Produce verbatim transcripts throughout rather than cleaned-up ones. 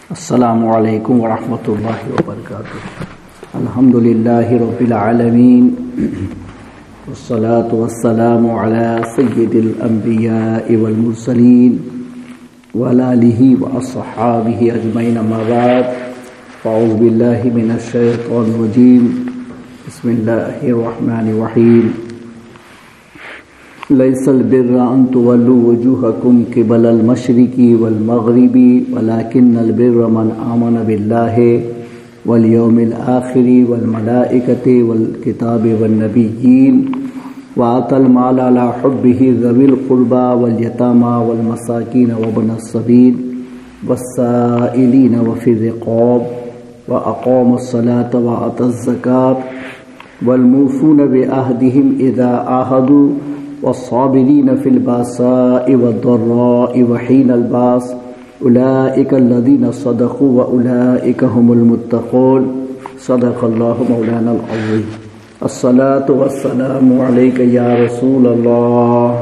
السلام علیکم ورحمۃ اللہ وبرکاتہ۔ الحمدللہ رب العالمین والصلاة والسلام علی سید الانبیاء والمرسلین وعلی آلہ واصحابہ اجمعین، اما بعد فاعوذ باللہ من الشیطان الرجیم، بسم اللہ الرحمن الرحیم۔ لیس البر ان تولوا وجوہکم قبل المشرق والمغرب ولکن البر من آمن باللہ والیوم الآخر والملائکۃ والکتاب والنبیین وآتى المال على حبه ذوی القربى والیتامى والمساکین وابن السبیل والسائلین وفی الرقاب وأقاموا الصلاة وآتوا الزکاة والموفون بعہدہم اذا عاہدوا والصابرین فی الباساء والضراء وحین الباس اولئک الذین صدقوا واولئک هم المتقون، صدق اللہ مولانا العظیم۔ الصلاة والسلام علیک یا رسول اللہ،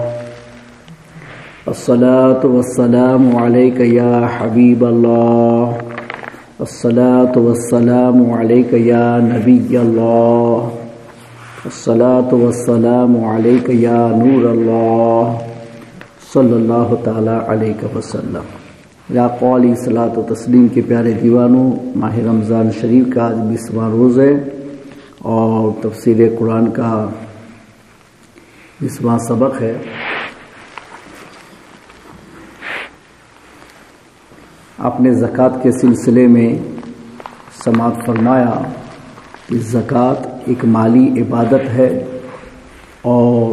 الصلاة والسلام علیک یا حبیب اللہ، الصلاة والسلام علیک یا نبی اللہ، الصلاة والسلام علیک یا نور اللہ، صلی اللہ تعالی علیہ وسلم۔ یا قولی صلاۃ و تسلیم کے پیارے دیوانوں، ماہ رمضان شریف کا آج بیسواں روز ہے اور تفسیر قرآن کا بیسواں سبق ہے۔ آپ نے زکوٰۃ کے سلسلے میں سماعت فرمایا کہ زکوٰۃ ایک مالی عبادت ہے اور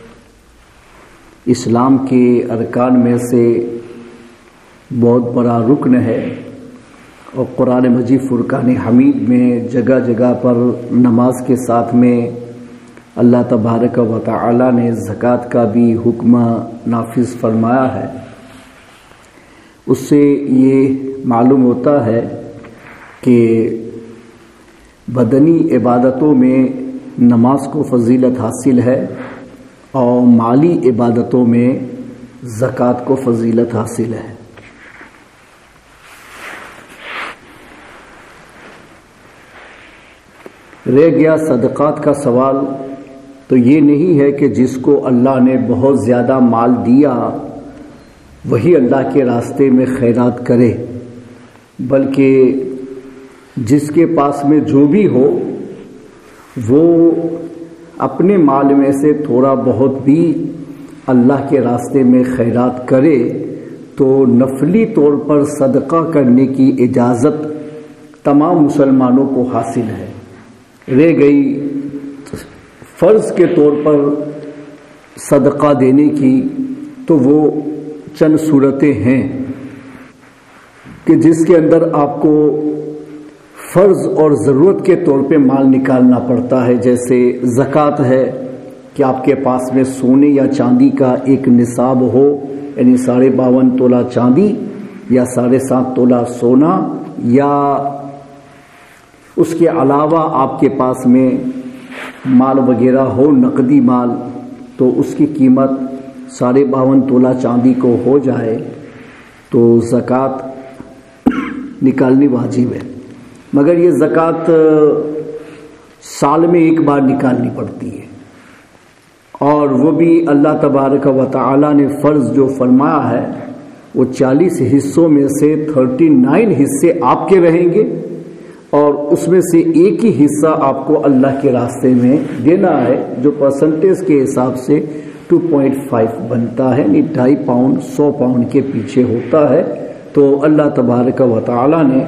اسلام کے ارکان میں سے بہت بڑا رکن ہے، اور قرآن مجید فرقان حمید میں جگہ جگہ پر نماز کے ساتھ میں اللہ تبارک و تعالی نے زکوٰۃ کا بھی حکم نافذ فرمایا ہے۔ اس سے یہ معلوم ہوتا ہے کہ بدنی عبادتوں میں نماز کو فضیلت حاصل ہے اور مالی عبادتوں میں زکوٰۃ کو فضیلت حاصل ہے۔ رہ گیا صدقات کا سوال، تو یہ نہیں ہے کہ جس کو اللہ نے بہت زیادہ مال دیا وہی اللہ کے راستے میں خیرات کرے، بلکہ جس کے پاس میں جو بھی ہو وہ اپنے مال میں سے تھوڑا بہت بھی اللہ کے راستے میں خیرات کرے تو نفلی طور پر صدقہ کرنے کی اجازت تمام مسلمانوں کو حاصل ہے۔ رہ گئی فرض کے طور پر صدقہ دینے کی، تو وہ چند صورتیں ہیں کہ جس کے اندر آپ کو فرض اور ضرورت کے طور پہ مال نکالنا پڑتا ہے، جیسے زکوٰۃ ہے کہ آپ کے پاس میں سونے یا چاندی کا ایک نصاب ہو، یعنی ساڑھے باون تولہ چاندی یا ساڑھے سات تولہ سونا، یا اس کے علاوہ آپ کے پاس میں مال وغیرہ ہو، نقدی مال، تو اس کی قیمت ساڑھے باون تولہ چاندی کو ہو جائے تو زکوٰۃ نکالنی واجب ہے۔ مگر یہ زکوٰۃ سال میں ایک بار نکالنی پڑتی ہے، اور وہ بھی اللہ تبارک و تعالی نے فرض جو فرمایا ہے وہ چالیس حصوں میں سے تھرٹی نائن حصے آپ کے رہیں گے، اور اس میں سے ایک ہی حصہ آپ کو اللہ کے راستے میں دینا ہے، جو پرسنٹیج کے حساب سے ٹو پوائنٹ فائیو بنتا ہے، یعنی ڈھائی پاؤنڈ سو پاؤنڈ کے پیچھے ہوتا ہے۔ تو اللہ تبارک و تعالی نے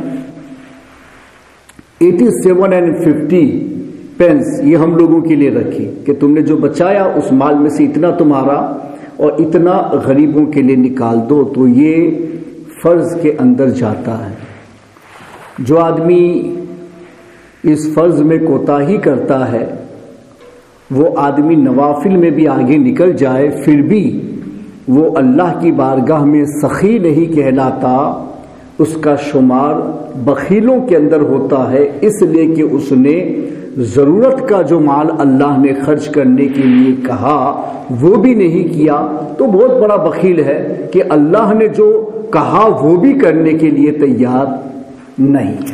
eighty seven and fifty pence یہ ہم لوگوں کے لیے رکھی کہ تم نے جو بچایا اس مال میں سے اتنا تمہارا اور اتنا غریبوں کے لیے نکال دو، تو یہ فرض کے اندر جاتا ہے۔ جو آدمی اس فرض میں کوتاہی کرتا ہے وہ آدمی نوافل میں بھی آگے نکل جائے پھر بھی وہ اللہ کی بارگاہ میں سخی نہیں کہلاتا، اس کا شمار بخیلوں کے اندر ہوتا ہے، اس لیے کہ اس نے ضرورت کا جو مال اللہ نے خرچ کرنے کے لیے کہا وہ بھی نہیں کیا، تو بہت بڑا بخیل ہے کہ اللہ نے جو کہا وہ بھی کرنے کے لیے تیار نہیں ہے۔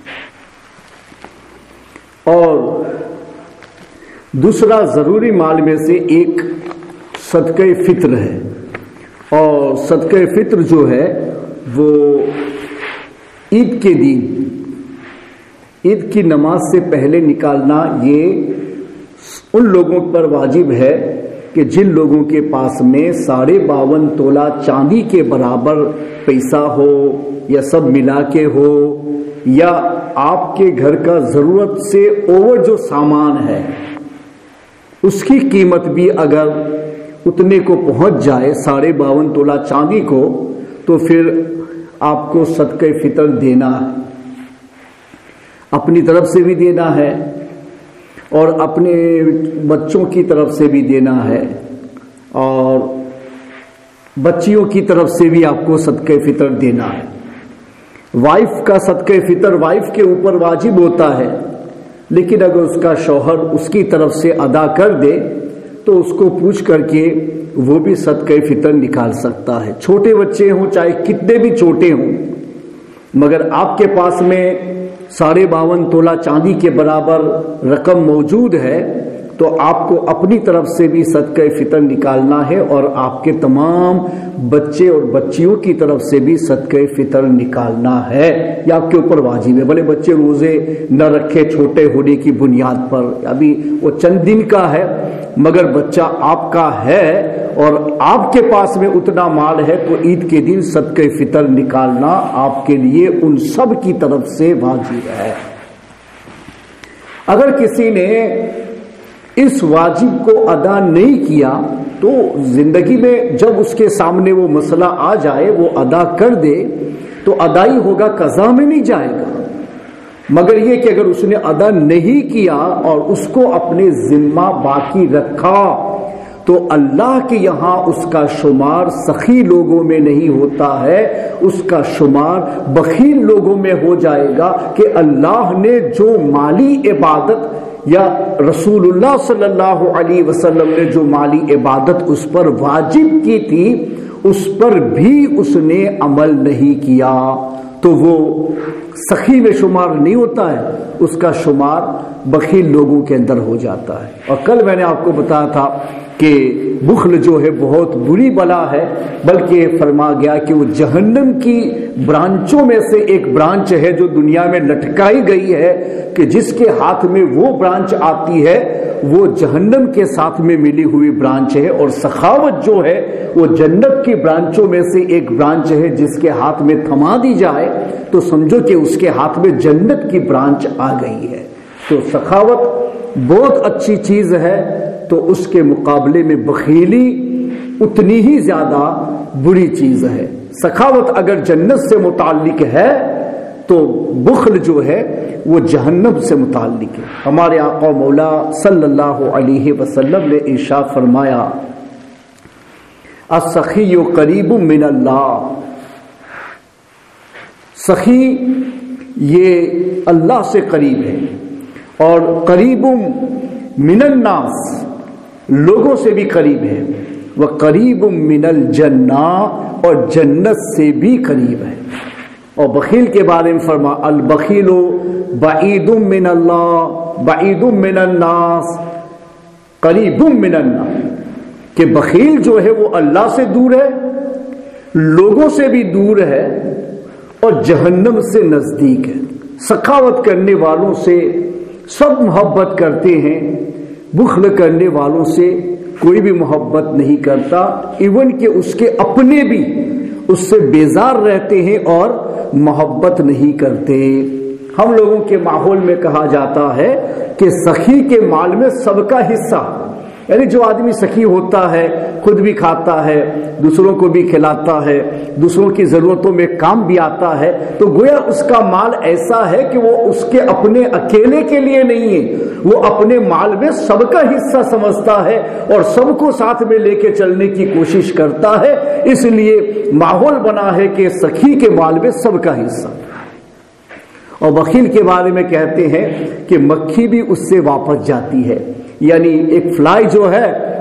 اور دوسرا ضروری مال میں سے ایک صدقہ فطر ہے، اور صدقہ فطر جو ہے وہ عید کے دن، عید کی نماز سے پہلے نکالنا یہ ان لوگوں پر واجب ہے کہ جن لوگوں کے پاس میں ساڑھے باون تولہ چاندی کے برابر پیسہ ہو یا سب ملا کے ہو، یا آپ کے گھر کا ضرورت سے اوور جو سامان ہے اس کی قیمت بھی اگر اتنے کو پہنچ جائے ساڑھے باون تولہ چاندی کو، تو پھر آپ کو صدقہ فطر دینا ہے، اپنی طرف سے بھی دینا ہے اور اپنے بچوں کی طرف سے بھی دینا ہے اور بچیوں کی طرف سے بھی آپ کو صدقہ فطر دینا ہے۔ وائف کا صدقہ فطر وائف کے اوپر واجب ہوتا ہے، لیکن اگر اس کا شوہر اس کی طرف سے ادا کر دے تو اس کو پوچھ کر کے وہ بھی صدقہ فطر نکال سکتا ہے۔ چھوٹے بچے ہوں چاہے کتنے بھی چھوٹے ہوں، مگر آپ کے پاس میں ساڑھے باون تولہ چاندی کے برابر رقم موجود ہے تو آپ کو اپنی طرف سے بھی صدقہ فطر نکالنا ہے اور آپ کے تمام بچے اور بچیوں کی طرف سے بھی صدقہ فطر نکالنا ہے، یہ آپ کے اوپر واجب ہے۔ بھلے بچے روزے نہ رکھے چھوٹے ہونے کی بنیاد پر، ابھی وہ چند دن کا ہے، مگر بچہ آپ کا ہے اور آپ کے پاس میں اتنا مال ہے تو عید کے دن صدقہ فطر نکالنا آپ کے لیے ان سب کی طرف سے واجب ہے۔ اگر کسی نے اس واجب کو ادا نہیں کیا تو زندگی میں جب اس کے سامنے وہ مسئلہ آ جائے وہ ادا کر دے تو ادائی ہوگا، قضا میں نہیں جائے گا۔ مگر یہ کہ اگر اس نے ادا نہیں کیا اور اس کو اپنے ذمہ باقی رکھا تو اللہ کے یہاں اس کا شمار سخی لوگوں میں نہیں ہوتا ہے، اس کا شمار بخیل لوگوں میں ہو جائے گا کہ اللہ نے جو مالی عبادت یا رسول اللہ صلی اللہ علیہ وسلم نے جو مالی عبادت اس پر واجب کی تھی اس پر بھی اس نے عمل نہیں کیا تو وہ سخی میں شمار نہیں ہوتا ہے، اس کا شمار بخیل لوگوں کے اندر ہو جاتا ہے۔ اور کل میں نے آپ کو بتایا تھا کہ بخل جو ہے بہت بری بلا ہے، بلکہ فرما گیا کہ وہ جہنم کی برانچوں میں سے ایک برانچ ہے جو دنیا میں لٹکائی گئی ہے کہ جس کے ہاتھ میں وہ برانچ آتی ہے وہ جہنم کے ساتھ میں ملی ہوئی برانچ ہے، اور سخاوت جو ہے وہ جنت کی برانچوں میں سے ایک برانچ ہے جس کے ہاتھ میں تھما دی جائے تو سمجھو کہ اس کے ہاتھ میں جنت کی برانچ آ گئی ہے۔ تو سخاوت بہت اچھی چیز ہے، تو اس کے مقابلے میں بخیلی اتنی ہی زیادہ بری چیز ہے۔ سخاوت اگر جنت سے متعلق ہے تو بخل جو ہے وہ جہنم سے متعلق ہے۔ ہمارے آقا مولا صلی اللہ علیہ وسلم نے ارشاد فرمایا السخی قریب من اللہ، سخی یہ اللہ سے قریب ہے، اور قریب من الناس لوگوں سے بھی قریب ہے، وقریب من الجنہ اور جنت سے بھی قریب ہے۔ اور بخیل کے بارے میں فرما البخیل بعید من اللہ بعید من الناس قریب من الناس، کہ بخیل جو ہے وہ اللہ سے دور ہے، لوگوں سے بھی دور ہے اور جہنم سے نزدیک ہے۔ سخاوت کرنے والوں سے سب محبت کرتے ہیں، بخل کرنے والوں سے کوئی بھی محبت نہیں کرتا، ایون کہ اس کے اپنے بھی اس سے بیزار رہتے ہیں اور محبت نہیں کرتے۔ ہم لوگوں کے ماحول میں کہا جاتا ہے کہ سخی کے مال میں سب کا حصہ، یعنی جو آدمی سخی ہوتا ہے خود بھی کھاتا ہے، دوسروں کو بھی کھلاتا ہے، دوسروں کی ضرورتوں میں کام بھی آتا ہے، تو گویا اس کا مال ایسا ہے کہ وہ اس کے اپنے اکیلے کے لیے نہیں ہے، وہ اپنے مال میں سب کا حصہ سمجھتا ہے اور سب کو ساتھ میں لے کے چلنے کی کوشش کرتا ہے، اس لیے ماحول بنا ہے کہ سخی کے مال میں سب کا حصہ۔ اور بخیل کے بارے میں کہتے ہیں کہ مکھی بھی اس سے واپس جاتی ہے، یعنی ایک فلائی جو ہے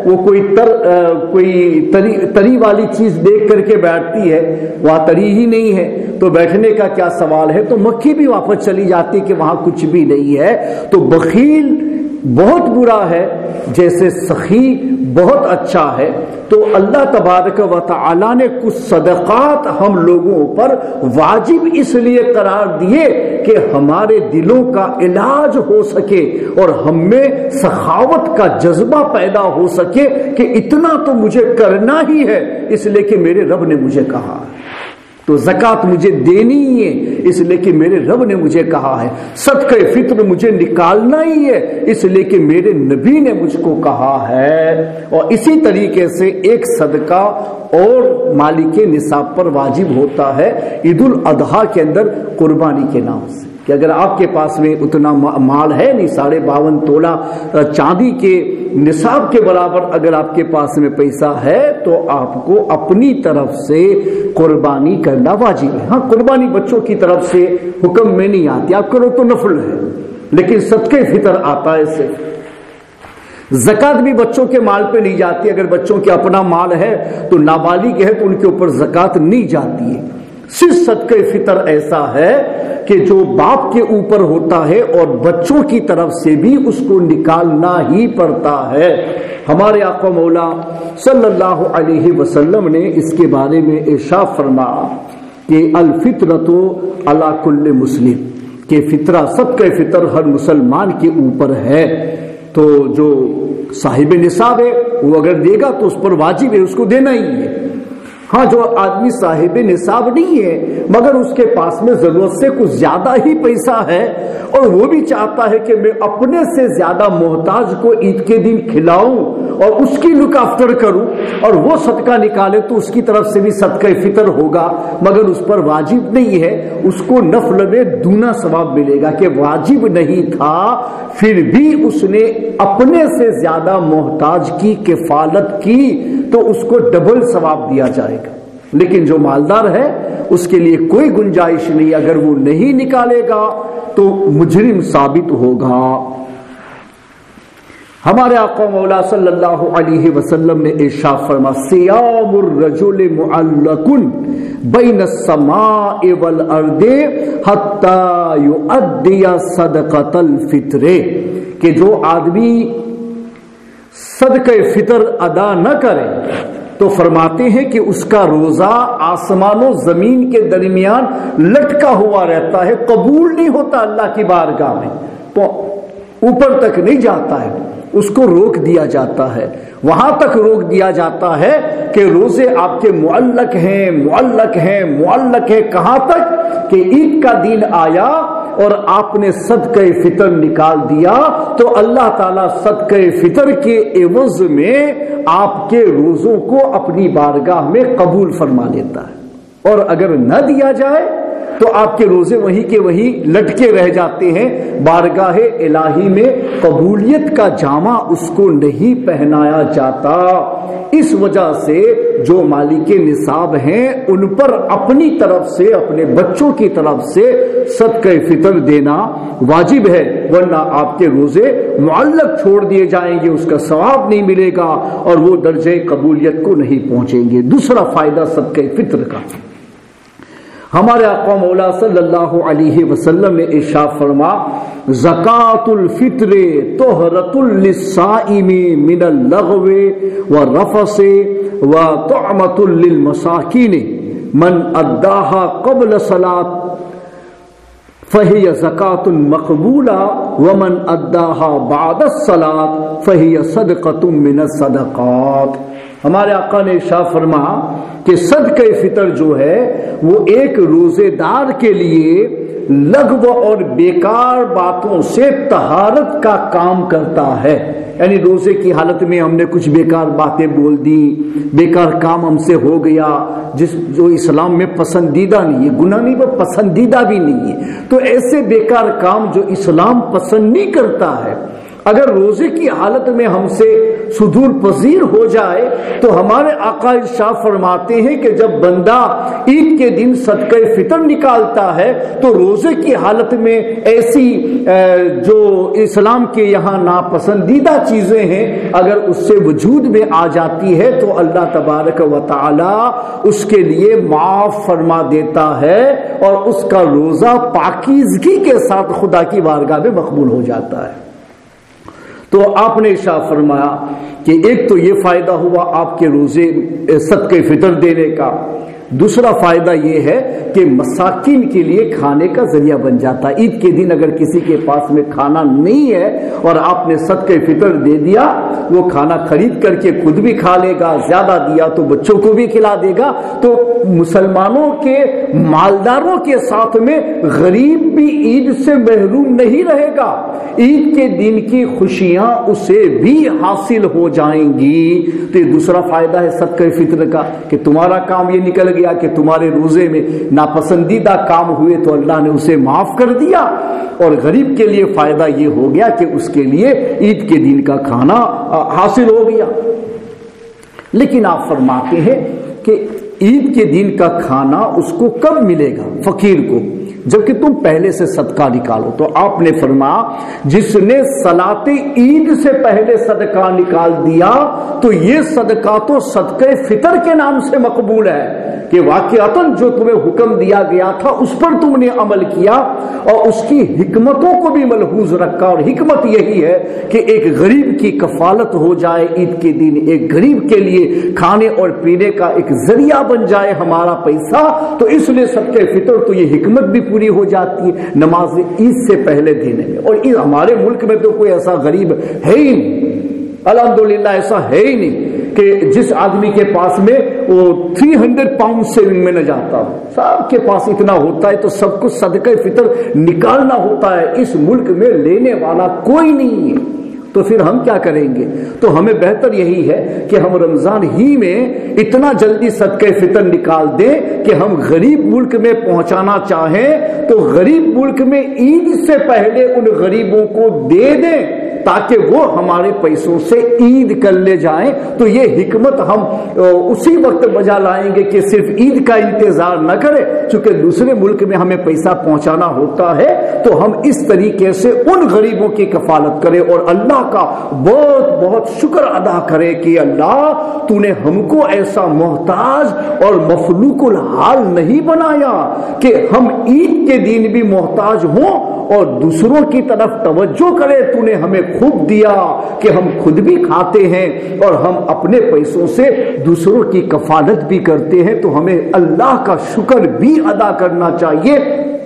وہ کوئی تر کوئی تری تری والی چیز دیکھ کر کے بیٹھتی ہے، وہاں تری ہی نہیں ہے تو بیٹھنے کا کیا سوال ہے، تو مکھی بھی واپس چلی جاتی کہ وہاں کچھ بھی نہیں ہے۔ تو بخیل بہت برا ہے جیسے سخی بہت اچھا ہے۔ تو اللہ تبارک و تعالی نے کچھ صدقات ہم لوگوں پر واجب اس لیے قرار دیے کہ ہمارے دلوں کا علاج ہو سکے اور ہم میں سخاوت کا جذبہ پیدا ہو سکے کہ اتنا تو مجھے کرنا ہی ہے اس لیے کہ میرے رب نے مجھے کہا ہے، تو زکوٰۃ مجھے دینی ہی ہے اس لیے کہ میرے رب نے مجھے کہا ہے، صدقہ فطر مجھے نکالنا ہی ہے اس لیے کہ میرے نبی نے مجھ کو کہا ہے۔ اور اسی طریقے سے ایک صدقہ اور مالک نصاب پر واجب ہوتا ہے عید الاضحیٰ کے اندر قربانی کے نام سے، کہ اگر آپ کے پاس میں اتنا مال ہے نہیں، ساڑھے باون تولہ چاندی کے نصاب کے برابر اگر آپ کے پاس میں پیسہ ہے تو آپ کو اپنی طرف سے قربانی کرنا واجب ہے۔ ہاں قربانی بچوں کی طرف سے حکم میں نہیں آتی، آپ کرو تو نفل ہے، لیکن صدقہ فطر آتا ہے سے۔ زکوٰۃ بھی بچوں کے مال پہ نہیں جاتی، اگر بچوں کے اپنا مال ہے تو نابالغ ہے تو ان کے اوپر زکوٰۃ نہیں جاتی ہے۔ صرف صدقہ فطر ایسا ہے کہ جو باپ کے اوپر ہوتا ہے اور بچوں کی طرف سے بھی اس کو نکالنا ہی پڑتا ہے۔ ہمارے آقا مولا صلی اللہ علیہ وسلم نے اس کے بارے میں ارشاد فرمایا کہ الفطرۃ علی کل مسلم، کہ فطرہ صدقہ فطر ہر مسلمان کے اوپر ہے۔ تو جو صاحب نصاب ہے وہ اگر دے گا تو اس پر واجب ہے، اس کو دینا ہی ہے۔ ہاں جو آدمی صاحب نصاب نہیں ہے مگر اس کے پاس میں ضرورت سے کچھ زیادہ ہی پیسہ ہے اور وہ بھی چاہتا ہے کہ میں اپنے سے زیادہ محتاج کو عید کے دن کھلاؤں اور اس کی لک آفٹر کروں اور وہ صدقہ نکالے تو اس کی طرف سے بھی صدقہ فطر ہوگا، مگر اس پر واجب نہیں ہے، اس کو نفل میں دونا ثواب ملے گا کہ واجب نہیں تھا پھر بھی اس نے اپنے سے زیادہ محتاج کی کفالت کی تو اس کو ڈبل ثواب دیا جائے گا۔ لیکن جو مالدار ہے اس کے لیے کوئی گنجائش نہیں، اگر وہ نہیں نکالے گا تو مجرم ثابت ہوگا۔ ہمارے آقا مولا صلی اللہ علیہ وسلم نے ارشاد فرمایا صیام الرجل معلق بین السماء والارض حتی یؤدی صدقۃ الفطر، کہ جو آدمی صدقہ فطر ادا نہ کرے تو فرماتے ہیں کہ اس کا روزہ آسمان و زمین کے درمیان لٹکا ہوا رہتا ہے، قبول نہیں ہوتا اللہ کی بارگاہ میں، تو اوپر تک نہیں جاتا ہے، اس کو روک دیا جاتا ہے، وہاں تک روک دیا جاتا ہے کہ روزے آپ کے معلق ہیں معلق ہیں معلق ہیں، کہاں تک کہ عید کا دن آیا اور آپ نے صدقہ فطر نکال دیا تو اللہ تعالیٰ صدقہ فطر کے عوض میں آپ کے روزوں کو اپنی بارگاہ میں قبول فرما لیتا ہے، اور اگر نہ دیا جائے تو آپ کے روزے وہی کے وہی لٹکے رہ جاتے ہیں، بارگاہ الہی میں قبولیت کا جامہ اس کو نہیں پہنایا جاتا۔ اس وجہ سے جو مالک نصاب ہیں ان پر اپنی طرف سے اپنے بچوں کی طرف سے صدقہ فطر دینا واجب ہے، ورنہ آپ کے روزے معلق چھوڑ دیے جائیں گے، اس کا ثواب نہیں ملے گا اور وہ درجہ قبولیت کو نہیں پہنچیں گے۔ دوسرا فائدہ صدقہ فطر کا، ہمارے آقا مولا صلی اللہ علیہ وسلم نے ارشاد فرما زکوٰۃ الفطر طہرۃ للصائم من اللغو والرفث وطعمۃ للمساکین من اداها قبل صلاۃ فہی زکوٰۃ مقبولہ ومن اداها بعد الصلاۃ فہی صدقۃ من الصدقات۔ ہمارے آقا نے ارشاد فرمایا کہ صدقہ فطر جو ہے وہ ایک روزے دار کے لیے لغو اور بیکار باتوں سے طہارت کا کام کرتا ہے، یعنی روزے کی حالت میں ہم نے کچھ بیکار باتیں بول دی، بیکار کام ہم سے ہو گیا جس جو اسلام میں پسندیدہ نہیں ہے، گناہ نہیں پر پسندیدہ بھی نہیں ہے، تو ایسے بیکار کام جو اسلام پسند نہیں کرتا ہے اگر روزے کی حالت میں ہم سے صدور پذیر ہو جائے تو ہمارے آقا ارشاد فرماتے ہیں کہ جب بندہ عید کے دن صدقہ فطر نکالتا ہے تو روزے کی حالت میں ایسی جو اسلام کے یہاں ناپسندیدہ چیزیں ہیں اگر اس سے وجود میں آ جاتی ہے تو اللہ تبارک و تعالی اس کے لیے معاف فرما دیتا ہے اور اس کا روزہ پاکیزگی کے ساتھ خدا کی بارگاہ میں مقبول ہو جاتا ہے۔ تو آپ نے ارشاد فرمایا کہ ایک تو یہ فائدہ ہوا آپ کے روزے صدقہ فطر دینے کا، دوسرا فائدہ یہ ہے کہ مساکین کے لیے کھانے کا ذریعہ بن جاتا ہے۔ عید کے دن اگر کسی کے پاس میں کھانا نہیں ہے اور آپ نے صدقہ فطر دے دیا، وہ کھانا خرید کر کے خود بھی کھا لے گا، زیادہ دیا تو بچوں کو بھی کھلا دے گا، تو مسلمانوں کے مالداروں کے ساتھ میں غریب بھی عید سے محروم نہیں رہے گا، عید کے دن کی خوشیاں اسے بھی حاصل ہو جائیں گی۔ تو یہ دوسرا فائدہ ہے صدقہ فطر کا کہ تمہارا کام یہ نکل گیا کہ تمہارے روزے میں ناپسندیدہ کام ہوئے تو اللہ نے اسے معاف کر دیا، اور غریب کے لیے فائدہ یہ ہو گیا کہ اس کے لیے عید کے دن کا کھانا حاصل ہو گیا۔ لیکن آپ فرماتے ہیں کہ عید کے دن کا کھانا اس کو کب ملے گا؟ فقیر کو، جبکہ تم پہلے سے صدقہ نکالو۔ تو آپ نے فرمایا جس نے صلاۃ عید سے پہلے صدقہ نکال دیا تو یہ صدقہ تو صدقہ فطر کے نام سے مقبول ہے کہ واقعتاً جو تمہیں حکم دیا گیا تھا اس پر تم نے عمل کیا اور اس کی حکمتوں کو بھی ملحوظ رکھا، اور حکمت یہی ہے کہ ایک غریب کی کفالت ہو جائے عید کے دن، ایک غریب کے لیے کھانے اور پینے کا ایک ذریعہ بن جائے ہمارا پیسہ، تو اس لیے صدقہ فطر تو یہ حکمت بھی پوری ہو جاتی ہے نماز عید سے پہلے دینے میں۔ اور ہمارے ملک میں تو کوئی ایسا غریب ہے ہی نہیں، الحمدللہ ایسا ہے ہی نہیں کہ جس آدمی کے پاس میں وہ تین سو پاؤنڈ سیونگ میں نہ جاتا ہو، سب کے پاس اتنا ہوتا ہے تو سب کو صدقہ فطر نکالنا ہوتا ہے، اس ملک میں لینے والا کوئی نہیں ہے، تو پھر ہم کیا کریں گے؟ تو ہمیں بہتر یہی ہے کہ ہم رمضان ہی میں اتنا جلدی صدقہ فطر نکال دیں کہ ہم غریب ملک میں پہنچانا چاہیں تو غریب ملک میں عید سے پہلے ان غریبوں کو دے دیں تاکہ وہ ہمارے پیسوں سے عید کر لے جائیں۔ تو یہ حکمت ہم اسی وقت بجا لائیں گے کہ صرف عید کا انتظار نہ کرے، چونکہ دوسرے ملک میں ہمیں پیسہ پہنچانا ہوتا ہے تو ہم اس طریقے سے ان غریبوں کی کفالت کریں اور اللہ کا بہت بہت شکر ادا کرے کہ اللہ تو نے ہم کو ایسا محتاج اور مفلوق الحال نہیں بنایا کہ ہم عید کے دن بھی محتاج ہوں اور دوسروں کی طرف توجہ کرے، تو نے ہمیں خوب دیا کہ ہم خود بھی کھاتے ہیں اور ہم اپنے پیسوں سے دوسروں کی کفالت بھی کرتے ہیں، تو ہمیں اللہ کا شکر بھی ادا کرنا چاہیے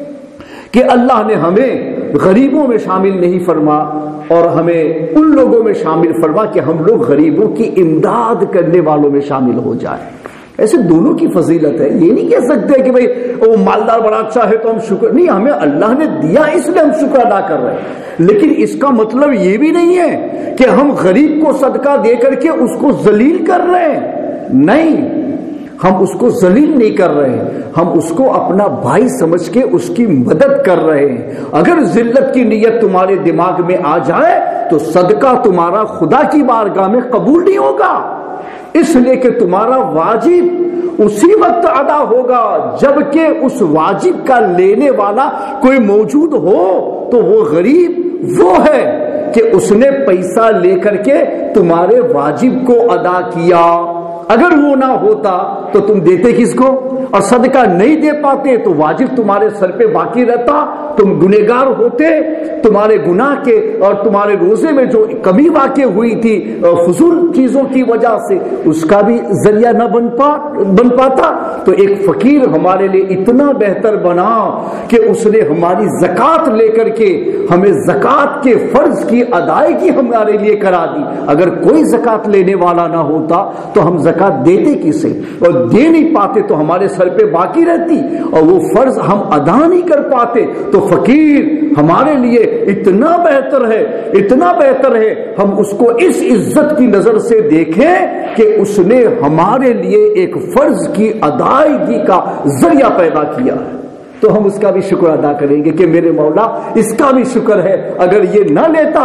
کہ اللہ نے ہمیں غریبوں میں شامل نہیں فرما اور ہمیں ان لوگوں میں شامل فرما کہ ہم لوگ غریبوں کی امداد کرنے والوں میں شامل ہو جائیں۔ ایسے دونوں کی فضیلت ہے، یہ نہیں کہہ سکتے کہ بھئی وہ مالدار بڑا اچھا ہے تو ہم شکر نہیں، ہمیں اللہ نے دیا اس لیے ہم شکر ادا کر رہے ہیں، لیکن اس کا مطلب یہ بھی نہیں ہے کہ ہم غریب کو صدقہ دے کر کے اس کو ذلیل کر رہے ہیں، نہیں، ہم اس کو ذلیل نہیں کر رہے ہیں، ہم اس کو اپنا بھائی سمجھ کے اس کی مدد کر رہے ہیں۔ اگر ذلت کی نیت تمہارے دماغ میں آ جائے تو صدقہ تمہارا خدا کی بارگاہ میں قبول نہیں ہوگا، اس لیے کہ تمہارا واجب اسی وقت ادا ہوگا جبکہ اس واجب کا لینے والا کوئی موجود ہو، تو وہ غریب وہ ہے کہ اس نے پیسہ لے کر کے تمہارے واجب کو ادا کیا، اگر وہ نہ ہوتا تو تم دیتے کس کو؟ اور صدقہ نہیں دے پاتے تو واجب تمہارے سر پہ باقی رہتا، تم گنہگار ہوتے، تمہارے گناہ کے اور تمہارے روزے میں جو کمی واقع ہوئی تھی فضول چیزوں کی وجہ سے اس کا بھی ذریعہ نہ بن پا بن پاتا۔ تو ایک فقیر ہمارے لیے اتنا بہتر بنا کہ اس نے ہماری زکوٰۃ لے کر کے ہمیں زکوٰۃ کے فرض کی ادائیگی ہمارے لیے کرا دی۔ اگر کوئی زکوٰۃ لینے والا نہ ہوتا تو ہم زکوٰۃ دیتے کسے؟ اور دے نہیں پاتے تو ہمارے سر پہ باقی رہتی اور وہ فرض ہم ادا نہیں کر پاتے۔ تو فقیر ہمارے لیے اتنا بہتر ہے، اتنا بہتر ہے ہم اس کو اس عزت کی نظر سے دیکھیں کہ اس نے ہمارے لیے ایک فرض کی ادائیگی کا ذریعہ پیدا کیا ہے، تو ہم اس کا بھی شکر ادا کریں گے کہ میرے مولا اس کا بھی شکر ہے، اگر یہ نہ لیتا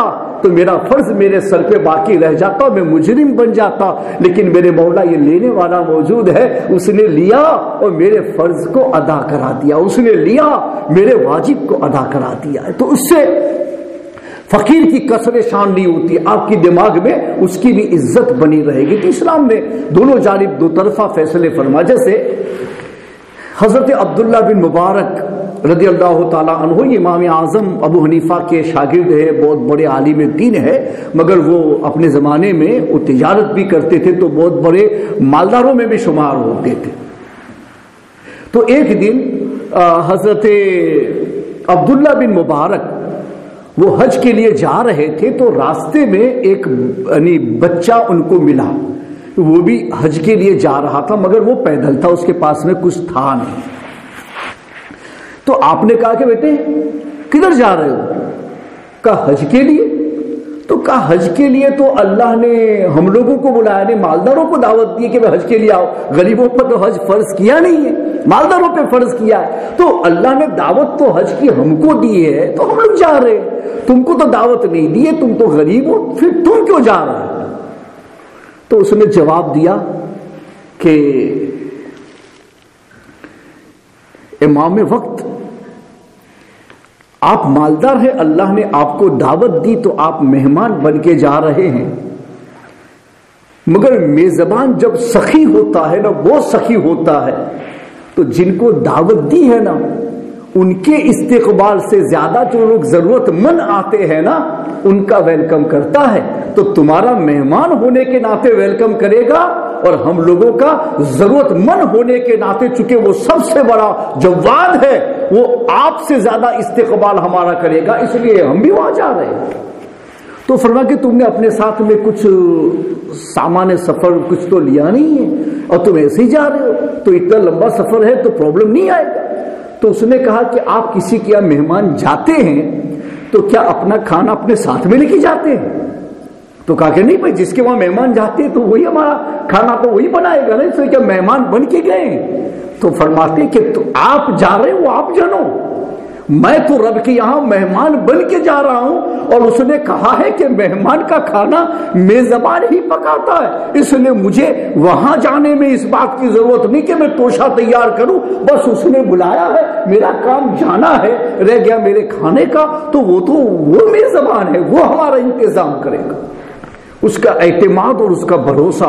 تو میرا فرض میرے سر پہ باقی رہ جاتا، میں مجرم بن جاتا، لیکن میرے مولا یہ لینے والا موجود ہے، اس نے لیا اور میرے فرض کو ادا کرا دیا، اس نے لیا میرے واجب کو ادا کرا دیا ہے۔ تو اس سے فقیر کی کسر شان نہیں ہوتی، آپ کی دماغ میں اس کی بھی عزت بنی رہے گی۔ تو اسلام نے دونوں جانب دو طرفہ فیصلے فرما، جیسے حضرت عبداللہ بن مبارک رضی اللہ تعالیٰ عنہ، یہ امام اعظم ابو حنیفہ کے شاگرد ہے، بہت بڑے عالم دین ہے، مگر وہ اپنے زمانے میں وہ تجارت بھی کرتے تھے تو بہت بڑے مالداروں میں بھی شمار ہوتے تھے۔ تو ایک دن حضرت عبداللہ بن مبارک وہ حج کے لیے جا رہے تھے، تو راستے میں ایک یعنی بچہ ان کو ملا، وہ بھی حج کے لیے جا رہا تھا مگر وہ پیدل تھا، اس کے پاس میں کچھ تھا نہیں۔ تو آپ نے کہا کہ بیٹے کدھر جا رہے ہو؟ کہا حج کے لیے۔ تو کہا حج کے لیے تو اللہ نے ہم لوگوں کو بلایا نہیں، مالداروں کو دعوت دی کہ وہ حج کے لیے آؤ، غریبوں پر تو حج فرض کیا نہیں ہے، مالداروں پہ فرض کیا ہے، تو اللہ نے دعوت تو حج کی ہم کو دی ہے تو ہم لوگ جا رہے ہیں، تم کو تو دعوت نہیں دی ہے، تم تو غریب ہو، پھر تم کیوں جا رہے ہو؟ تو اس نے جواب دیا کہ امام وقت آپ مالدار ہیں، اللہ نے آپ کو دعوت دی تو آپ مہمان بن کے جا رہے ہیں، مگر میزبان جب سخی ہوتا ہے نا، وہ سخی ہوتا ہے تو جن کو دعوت دی ہے نا ان کے استقبال سے زیادہ جو لوگ ضرورت مند آتے ہیں نا ان کا ویلکم کرتا ہے، تو تمہارا مہمان ہونے کے ناطے ویلکم کرے گا، اور ہم لوگوں کا ضرورت مند ہونے کے ناطے چونکہ وہ سب سے بڑا جواد ہے، وہ آپ سے زیادہ استقبال ہمارا کرے گا، اس لیے ہم بھی وہاں جا رہے ہیں۔ تو فرما کہ تم نے اپنے ساتھ میں کچھ سامان سفر کچھ تو لیا نہیں ہے اور تم ایسے ہی جا رہے ہو، تو اتنا لمبا سفر ہے تو پرابلم نہیں آئے گا۔ تو اس نے کہا کہ آپ کسی کے یہاں مہمان جاتے ہیں تو کیا اپنا کھانا اپنے ساتھ میں لے کے جاتے ہیں؟ تو کہا کہ نہیں بھائی، جس کے وہاں مہمان جاتے ہیں تو وہی ہمارا کھانا تو وہی بنائے گا نا، اس سے کیا مہمان بن کے گئے؟ تو فرماتے کہ تو آپ جا رہے ہو آپ جانو، میں تو رب کے یہاں مہمان بن کے جا رہا ہوں، اور اس نے کہا ہے کہ مہمان کا کھانا میزبان ہی پکاتا ہے، اس لیے مجھے وہاں جانے میں اس بات کی ضرورت نہیں کہ میں توشہ تیار کروں، بس اس نے بلایا ہے، میرا کام جانا ہے، رہ گیا میرے کھانے کا تو وہ تو وہ میزبان ہے، وہ ہمارا انتظام کرے گا۔ اس کا اعتماد اور اس کا بھروسہ،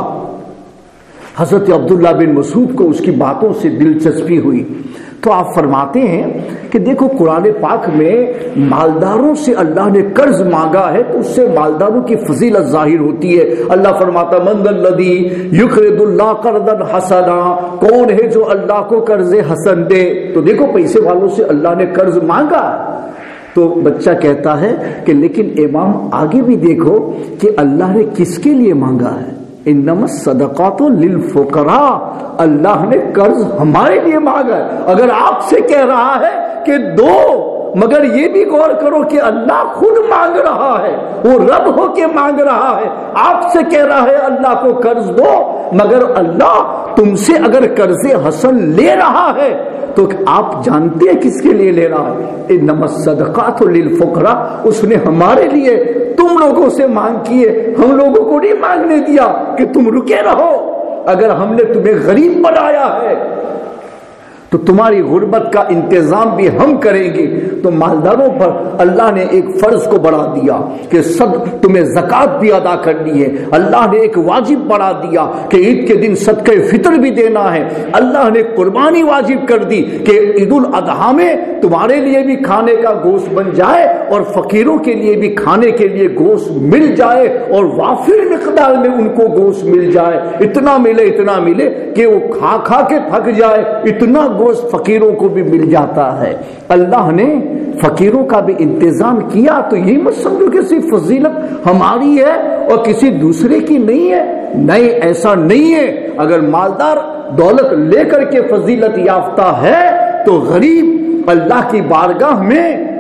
حضرت عبداللہ بن مسعود کو اس کی باتوں سے دلچسپی ہوئی، تو آپ فرماتے ہیں کہ دیکھو قرآن پاک میں مالداروں سے اللہ نے قرض مانگا ہے تو اس سے مالداروں کی فضیلت ظاہر ہوتی ہے۔ اللہ فرماتا من ذا الذی یقرض اللہ قرضا حسنا، کون ہے جو اللہ کو قرض حسن دے؟ تو دیکھو پیسے والوں سے اللہ نے قرض مانگا، تو بچہ کہتا ہے کہ لیکن امام آگے بھی دیکھو کہ اللہ نے کس کے لیے مانگا ہے، انما الصدقات للفقراء، اللہ نے قرض ہمارے لیے مانگا ہے۔ اگر آپ سے کہہ رہا ہے کہ دو، مگر یہ بھی غور کرو کہ اللہ خود مانگ رہا ہے، وہ رب ہو کے مانگ رہا ہے، آپ سے کہہ رہا ہے اللہ کو قرض دو، مگر اللہ تم سے اگر قرض حسن لے رہا ہے تو آپ جانتے ہیں کس کے لیے لے رہا ہے، انما الصدقات للفقراء، اس نے ہمارے لیے تم لوگوں سے مانگ کیے، ہم لوگوں کو نہیں مانگنے دیا کہ تم رکے رہو، اگر ہم نے تمہیں غریب بنایا ہے تو تمہاری غربت کا انتظام بھی ہم کریں گے۔ تو مالداروں پر اللہ نے ایک فرض کو بڑھا دیا کہ صد تمہیں زکوٰۃ بھی ادا کرنی ہے، اللہ نے ایک واجب بڑھا دیا کہ عید کے دن صدقہ فطر بھی دینا ہے، اللہ نے قربانی واجب کر دی کہ عید الاضحیٰ میں تمہارے لیے بھی کھانے کا گوشت بن جائے اور فقیروں کے لیے بھی کھانے کے لیے گوشت مل جائے، اور وافر مقدار میں ان کو گوشت مل جائے، اتنا ملے اتنا ملے کہ وہ کھا کھا کے تھک جائے، اتنا گوشت فقیروں کو بھی مل جاتا ہے۔ اللہ نے فقیروں کا بھی انتظام کیا، تو یہ مت سمجھو کہ صرف فضیلت ہماری ہے اور کسی دوسرے کی نہیں ہے، نہیں ایسا نہیں ہے۔ اگر مالدار دولت لے کر کے فضیلت یافتہ ہے تو غریب اللہ کی بارگاہ میں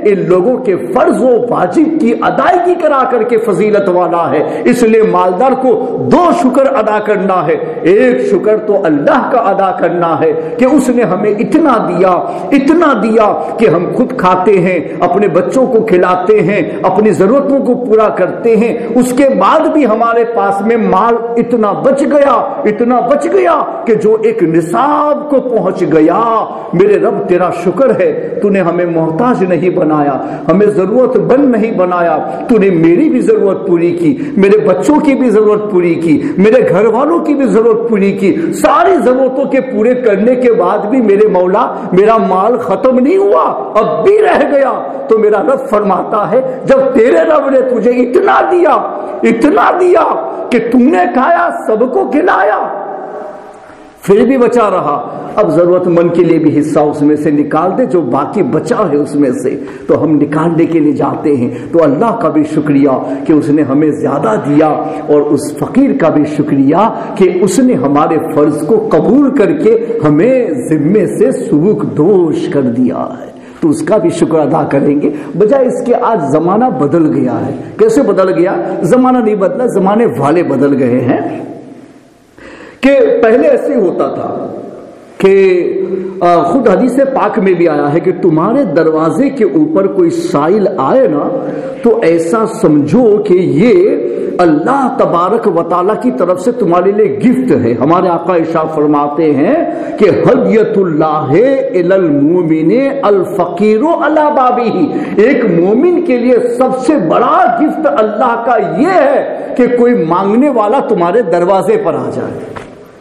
ان لوگوں کے فرض و واجب کی ادائیگی کرا کر کے فضیلت والا ہے۔ اس لیے مالدار کو دو شکر ادا کرنا ہے، ایک شکر تو اللہ کا ادا کرنا ہے کہ اس نے ہمیں اتنا دیا اتنا دیا کہ ہم خود کھاتے ہیں، اپنے بچوں کو کھلاتے ہیں، اپنی ضرورتوں کو پورا کرتے ہیں، اس کے بعد بھی ہمارے پاس میں مال اتنا بچ گیا اتنا بچ گیا کہ جو ایک نصاب کو پہنچ گیا۔ میرے رب تیرا شکر ہے، تو نے ہمیں محتاج نہیں بنایا، ہمیں ضرورت بند نہیں بنایا، تو نے میری بھی ضرورت پوری کی، میرے بچوں کی بھی ضرورت پوری کی، میرے گھر والوں کی بھی ضرورت پوری کی، ساری ضرورتوں کے پورے کرنے کے بعد بھی میرے مولا میرا مال ختم نہیں ہوا، اب بھی رہ گیا۔ تو میرا رب فرماتا ہے جب تیرے رب نے تجھے اتنا دیا اتنا دیا کہ تم نے کھایا، سب کو کھلایا، پھر بھی بچا رہا، اب ضرورت مند کے لیے بھی حصہ اس میں سے نکال دے، جو باقی بچا ہے اس میں سے تو ہم نکالنے کے لیے جاتے ہیں۔ تو اللہ کا بھی شکریہ کہ اس نے ہمیں زیادہ دیا، اور اس فقیر کا بھی شکریہ کہ اس نے ہمارے فرض کو قبول کر کے ہمیں ذمے سے سبک دوش کر دیا ہے، تو اس کا بھی شکر ادا کریں گے۔ بجائے اس کے آج زمانہ بدل گیا ہے۔ کیسے بدل گیا؟ زمانہ نہیں بدلا، زمانے والے بدل گئے ہیں کہ پہلے ایسے ہوتا تھا کہ خود حدیث پاک میں بھی آیا ہے کہ تمہارے دروازے کے اوپر کوئی سائل آئے نا تو ایسا سمجھو کہ یہ اللہ تبارک و تعالیٰ کی طرف سے تمہارے لیے گفٹ ہے۔ ہمارے آقا ارشاد فرماتے ہیں کہ ہدیۃ اللہ الی المومن الفقیر علی بابہ، ایک مومن کے لیے سب سے بڑا گفٹ اللہ کا یہ ہے کہ کوئی مانگنے والا تمہارے دروازے پر آ جائے۔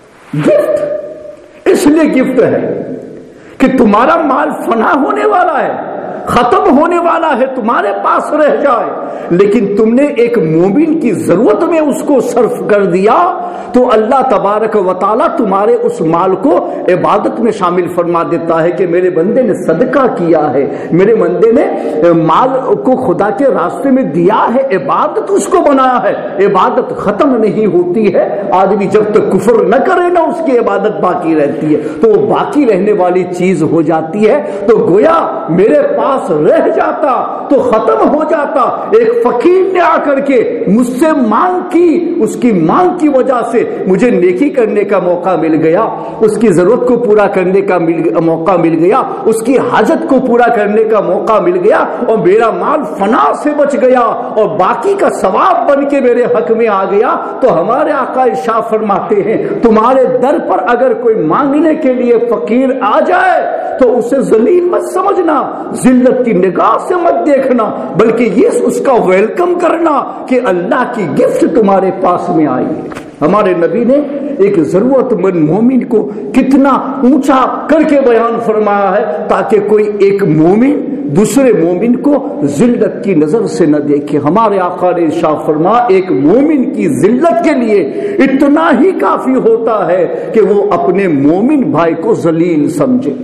گفٹ اس لیے گفٹ ہے کہ تمہارا مال فنا ہونے والا ہے، ختم ہونے والا ہے، تمہارے پاس رہ جائے، لیکن تم نے ایک مومن کی ضرورت میں اس کو صرف کر دیا تو اللہ تبارک و تعالیٰ تمہارے اس مال کو عبادت میں شامل فرما دیتا ہے کہ میرے بندے نے صدقہ کیا ہے، میرے بندے نے مال کو خدا کے راستے میں دیا ہے، عبادت اس کو بنایا ہے۔ عبادت ختم نہیں ہوتی ہے، آدمی جب تک کفر نہ کرے نا اس کی عبادت باقی رہتی ہے، تو وہ باقی رہنے والی چیز ہو جاتی ہے۔ تو گویا میرے پاس رہ جاتا تو ختم ہو جاتا۔ ایک فقیر نے آ کر کے مجھ سے مانگ کی، اس کی مانگ کی وجہ سے مجھے نیکی کرنے کا موقع مل گیا، اس کی ضرورت کو پورا کرنے کا موقع مل گیا، اس کی حاجت کو پورا کرنے کا موقع مل گیا، اور میرا مال فنا سے بچ گیا اور باقی کا ثواب بن کے میرے حق میں آ گیا۔ تو ہمارے آقا ارشاد فرماتے ہیں تمہارے در پر اگر کوئی مانگنے کے لیے فقیر آ جائے تو اسے ذلیل مت سمجھنا، ذلت کی نگاہ سے مت دیکھنا، بلکہ یہ اس کا ویلکم کرنا کہ اللہ کی گفٹ تمہارے پاس میں آئی ہے۔ ہمارے نبی نے ایک ضرورت مند مومن کو کتنا اونچا کر کے بیان فرمایا ہے تاکہ کوئی ایک مومن دوسرے مومن کو ذلت کی نظر سے نہ دیکھے۔ ہمارے آقا نے ارشاد فرمایا ایک مومن کی ذلت کے لیے اتنا ہی کافی ہوتا ہے کہ وہ اپنے مومن بھائی کو ذلیل سمجھے،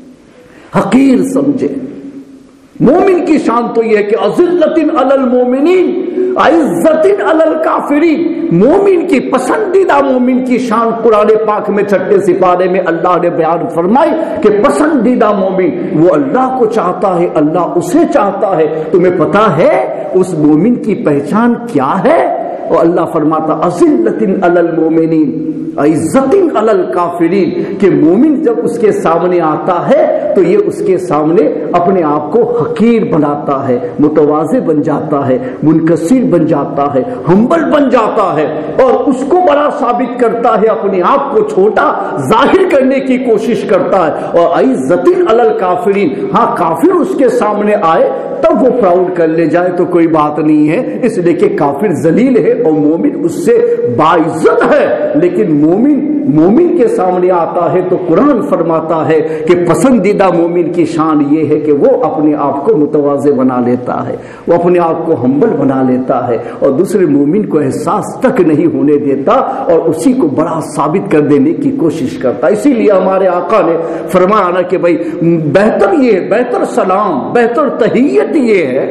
حقیر سمجھے۔ مومن کی شان تو یہ ہے کہ اذلۃ علی المومنین عزت علی الکافرین، مومن کی پسندیدہ مومن کی شان قرآن پاک میں چھٹے سپارے میں اللہ نے بیان فرمائی کہ پسندیدہ مومن وہ اللہ کو چاہتا ہے، اللہ اسے چاہتا ہے۔ تمہیں پتا ہے اس مومن کی پہچان کیا ہے؟ اور اللہ فرماتا اذلۃ علی المومنین عزت علی الکافرین، کہ مومن جب اس کے سامنے آتا ہے تو یہ اس کے سامنے اپنے آپ کو حقیر بناتا ہے، متواضع بن جاتا ہے، منکسر بن جاتا ہے، ہمبل بن جاتا ہے، اور اس کو بڑا ثابت کرتا ہے، اپنے آپ کو چھوٹا ظاہر کرنے کی کوشش کرتا ہے۔ اور عزت علی الکافرین، ہاں کافر اس کے سامنے آئے تب وہ پراؤڈ کر لے جائے تو کوئی بات نہیں ہے، اس لیے کہ کافر ذلیل ہے اور مومن اس سے باعزت ہے، لیکن مومن مومن کے سامنے آتا ہے تو قرآن فرماتا ہے کہ پسندیدہ مومن کی شان یہ ہے کہ وہ اپنے آپ کو متواضع بنا لیتا ہے، وہ اپنے آپ کو ہمبل بنا لیتا ہے اور دوسرے مومن کو احساس تک نہیں ہونے دیتا اور اسی کو بڑا ثابت کر دینے کی کوشش کرتا۔ اسی لیے ہمارے آقا نے فرمایا نا کہ بھائی بہتر یہ ہے، بہتر سلام، بہتر تحیت یہ ہے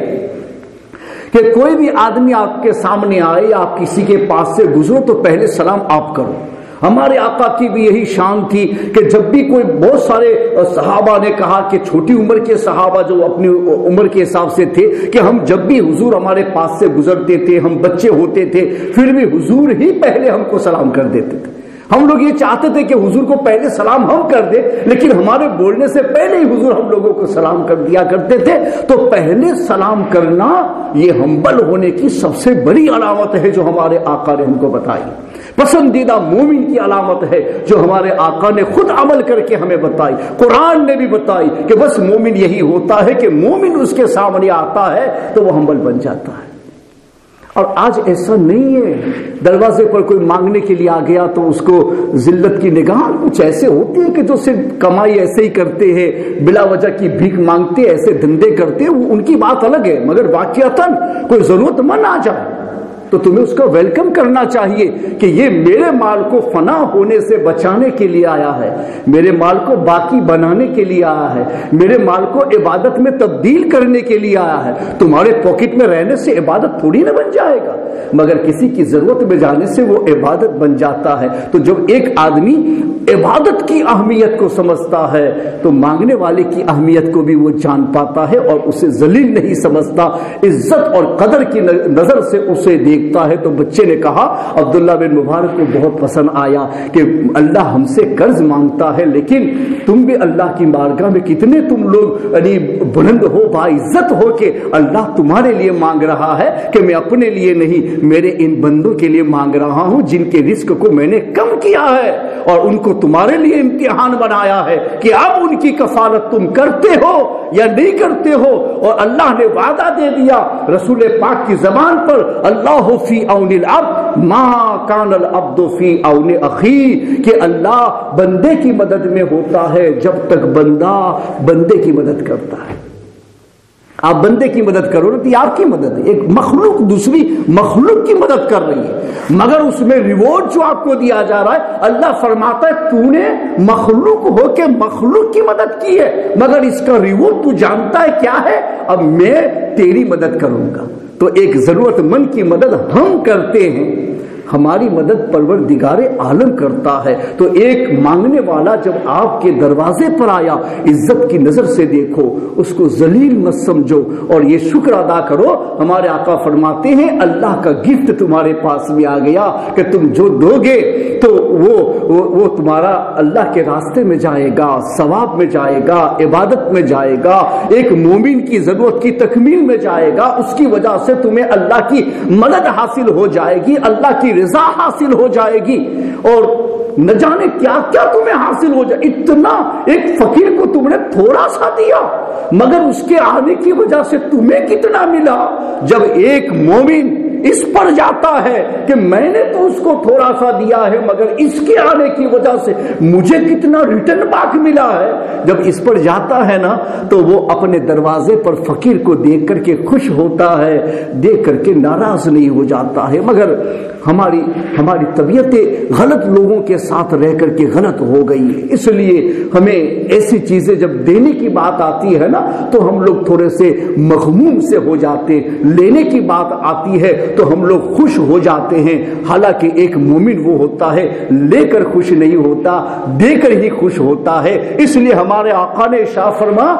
کہ کوئی بھی آدمی آپ کے سامنے آئے، آپ کسی کے پاس سے گزرو تو پہلے سلام آپ کرو، ہمارے آقا کی بھی یہی شان تھی کہ جب بھی کوئی بہت سارے صحابہ نے کہا کہ چھوٹی عمر کے صحابہ جو اپنی عمر کے حساب سے تھے کہ ہم جب بھی حضور ہمارے پاس سے گزرتے تھے، ہم بچے ہوتے تھے، پھر بھی حضور ہی پہلے ہم کو سلام کر دیتے تھے۔ ہم لوگ یہ چاہتے تھے کہ حضور کو پہلے سلام ہم کر دیں، لیکن ہمارے بولنے سے پہلے ہی حضور ہم لوگوں کو سلام کر دیا کرتے تھے۔ تو پہلے سلام کرنا یہ ہمبل ہونے کی سب سے بڑی علامت ہے جو ہمارے آقا نے ہم کو بتائی، پسندیدہ مومن کی علامت ہے جو ہمارے آقا نے خود عمل کر کے ہمیں بتائی، قرآن نے بھی بتائی کہ بس مومن یہی ہوتا ہے کہ مومن اس کے سامنے آتا ہے تو وہ ہمبل بن جاتا ہے۔ اور آج ایسا نہیں ہے، دروازے پر کوئی مانگنے کے لیے آ گیا تو اس کو ذلت کی نگاہ، کچھ ایسے ہوتے ہیں کہ جو صرف کمائی ایسے ہی کرتے ہیں، بلا وجہ کی بھیک مانگتے، ایسے دھندے کرتے، ان کی بات الگ ہے، مگر واقعتاً کوئی ضرورت مند آ جائے تو تمہیں اس کا ویلکم کرنا چاہیے کہ یہ میرے مال کو فنا ہونے سے بچانے کے لیے آیا ہے، میرے مال کو باقی بنانے کے لیے آیا ہے، میرے مال کو عبادت میں تبدیل کرنے کے لیے آیا ہے۔ تمہارے پاکٹ میں رہنے سے عبادت تھوڑی نہ بن جائے گا، مگر کسی کی ضرورت میں جانے سے وہ عبادت بن جاتا ہے۔ تو جب ایک آدمی عبادت کی اہمیت کو سمجھتا ہے تو مانگنے والے کی اہمیت کو بھی وہ جان پاتا ہے اور اسے ذلیل نہیں سمجھتا، عزت اور قدر کی نظر سے اسے دیکھتا ہے۔ تو بچے نے کہا، عبداللہ بن مبارک کو بہت پسند آیا کہ اللہ ہم سے قرض مانگتا ہے، لیکن تم بھی اللہ کی بارگاہ میں کتنے تم لوگ یعنی بلند ہو، باعزت ہو کہ اللہ تمہارے لیے مانگ رہا ہے کہ میں اپنے لیے نہیں، میرے ان بندوں کے لیے مانگ رہا ہوں جن کے رزق کو میں نے کم کیا ہے اور ان کو تمہارے لیے امتحان بنایا ہے کہ اب ان کی کفالت تم کرتے ہو یا نہیں کرتے ہو۔ اور اللہ نے وعدہ دے دیا رسول پاک کی زبان پر، اللہ فی عون العبد ما کان العبد فی عون اخی، کہ اللہ بندے کی مدد میں ہوتا ہے جب تک بندہ بندے کی مدد کرتا ہے۔ آپ بندے کی مدد کرو تو یہ آپ کی مدد ہے، ایک مخلوق دوسری مخلوق کی مدد کر رہی ہے، مگر اس میں ریوارڈ جو آپ کو دیا جا رہا ہے، اللہ فرماتا ہے تو نے مخلوق ہو کے مخلوق کی مدد کی ہے، مگر اس کا ریوارڈ تو جانتا ہے کیا ہے، اب میں تیری مدد کروں گا۔ تو ایک ضرورت مند کی مدد ہم کرتے ہیں، ہماری مدد پروردگار عالم کرتا ہے۔ تو ایک مانگنے والا جب آپ کے دروازے پر آیا، عزت کی نظر سے دیکھو، اس کو ذلیل مت سمجھو اور یہ شکر ادا کرو۔ ہمارے آقا فرماتے ہیں اللہ کا گفٹ تمہارے پاس میں آ گیا کہ تم جو دو گے تو وہ وہ, وہ تمہارا اللہ کے راستے میں جائے گا، ثواب میں جائے گا، عبادت میں جائے گا، ایک مومن کی ضرورت کی تکمیل میں جائے گا، اس کی وجہ سے تمہیں اللہ کی مدد حاصل ہو جائے گی، اللہ کی رضا حاصل ہو جائے گی، اور نہ جانے کیا کیا تمہیں حاصل ہو جائے۔ اتنا ایک فقیر کو تم نے تھوڑا سا دیا، مگر اس کے آنے کی وجہ سے تمہیں کتنا ملا۔ جب ایک مومن اس پر جاتا ہے کہ میں نے تو اس کو تھوڑا سا دیا ہے مگر اس کے آنے کی وجہ سے مجھے کتنا ریٹرن بیک ملا ہے، جب اس پر جاتا ہے نا تو وہ اپنے دروازے پر فقیر کو دیکھ کر کے خوش ہوتا ہے، دیکھ کر کے ناراض نہیں ہو جاتا ہے۔ مگر ہماری ہماری طبیعتیں غلط لوگوں کے ساتھ رہ کر کے غلط ہو گئی ہے، اس لیے ہمیں ایسی چیزیں جب دینے کی بات آتی ہے نا تو ہم لوگ تھوڑے سے مغموم سے ہو جاتے، لینے کی بات آتی ہے تو ہم لوگ خوش ہو جاتے ہیں، حالانکہ ایک مومن وہ ہوتا ہے لے کر خوش نہیں ہوتا، دے کر ہی خوش ہوتا ہے۔ اس لیے ہمارے آقا نے ارشاد فرمایا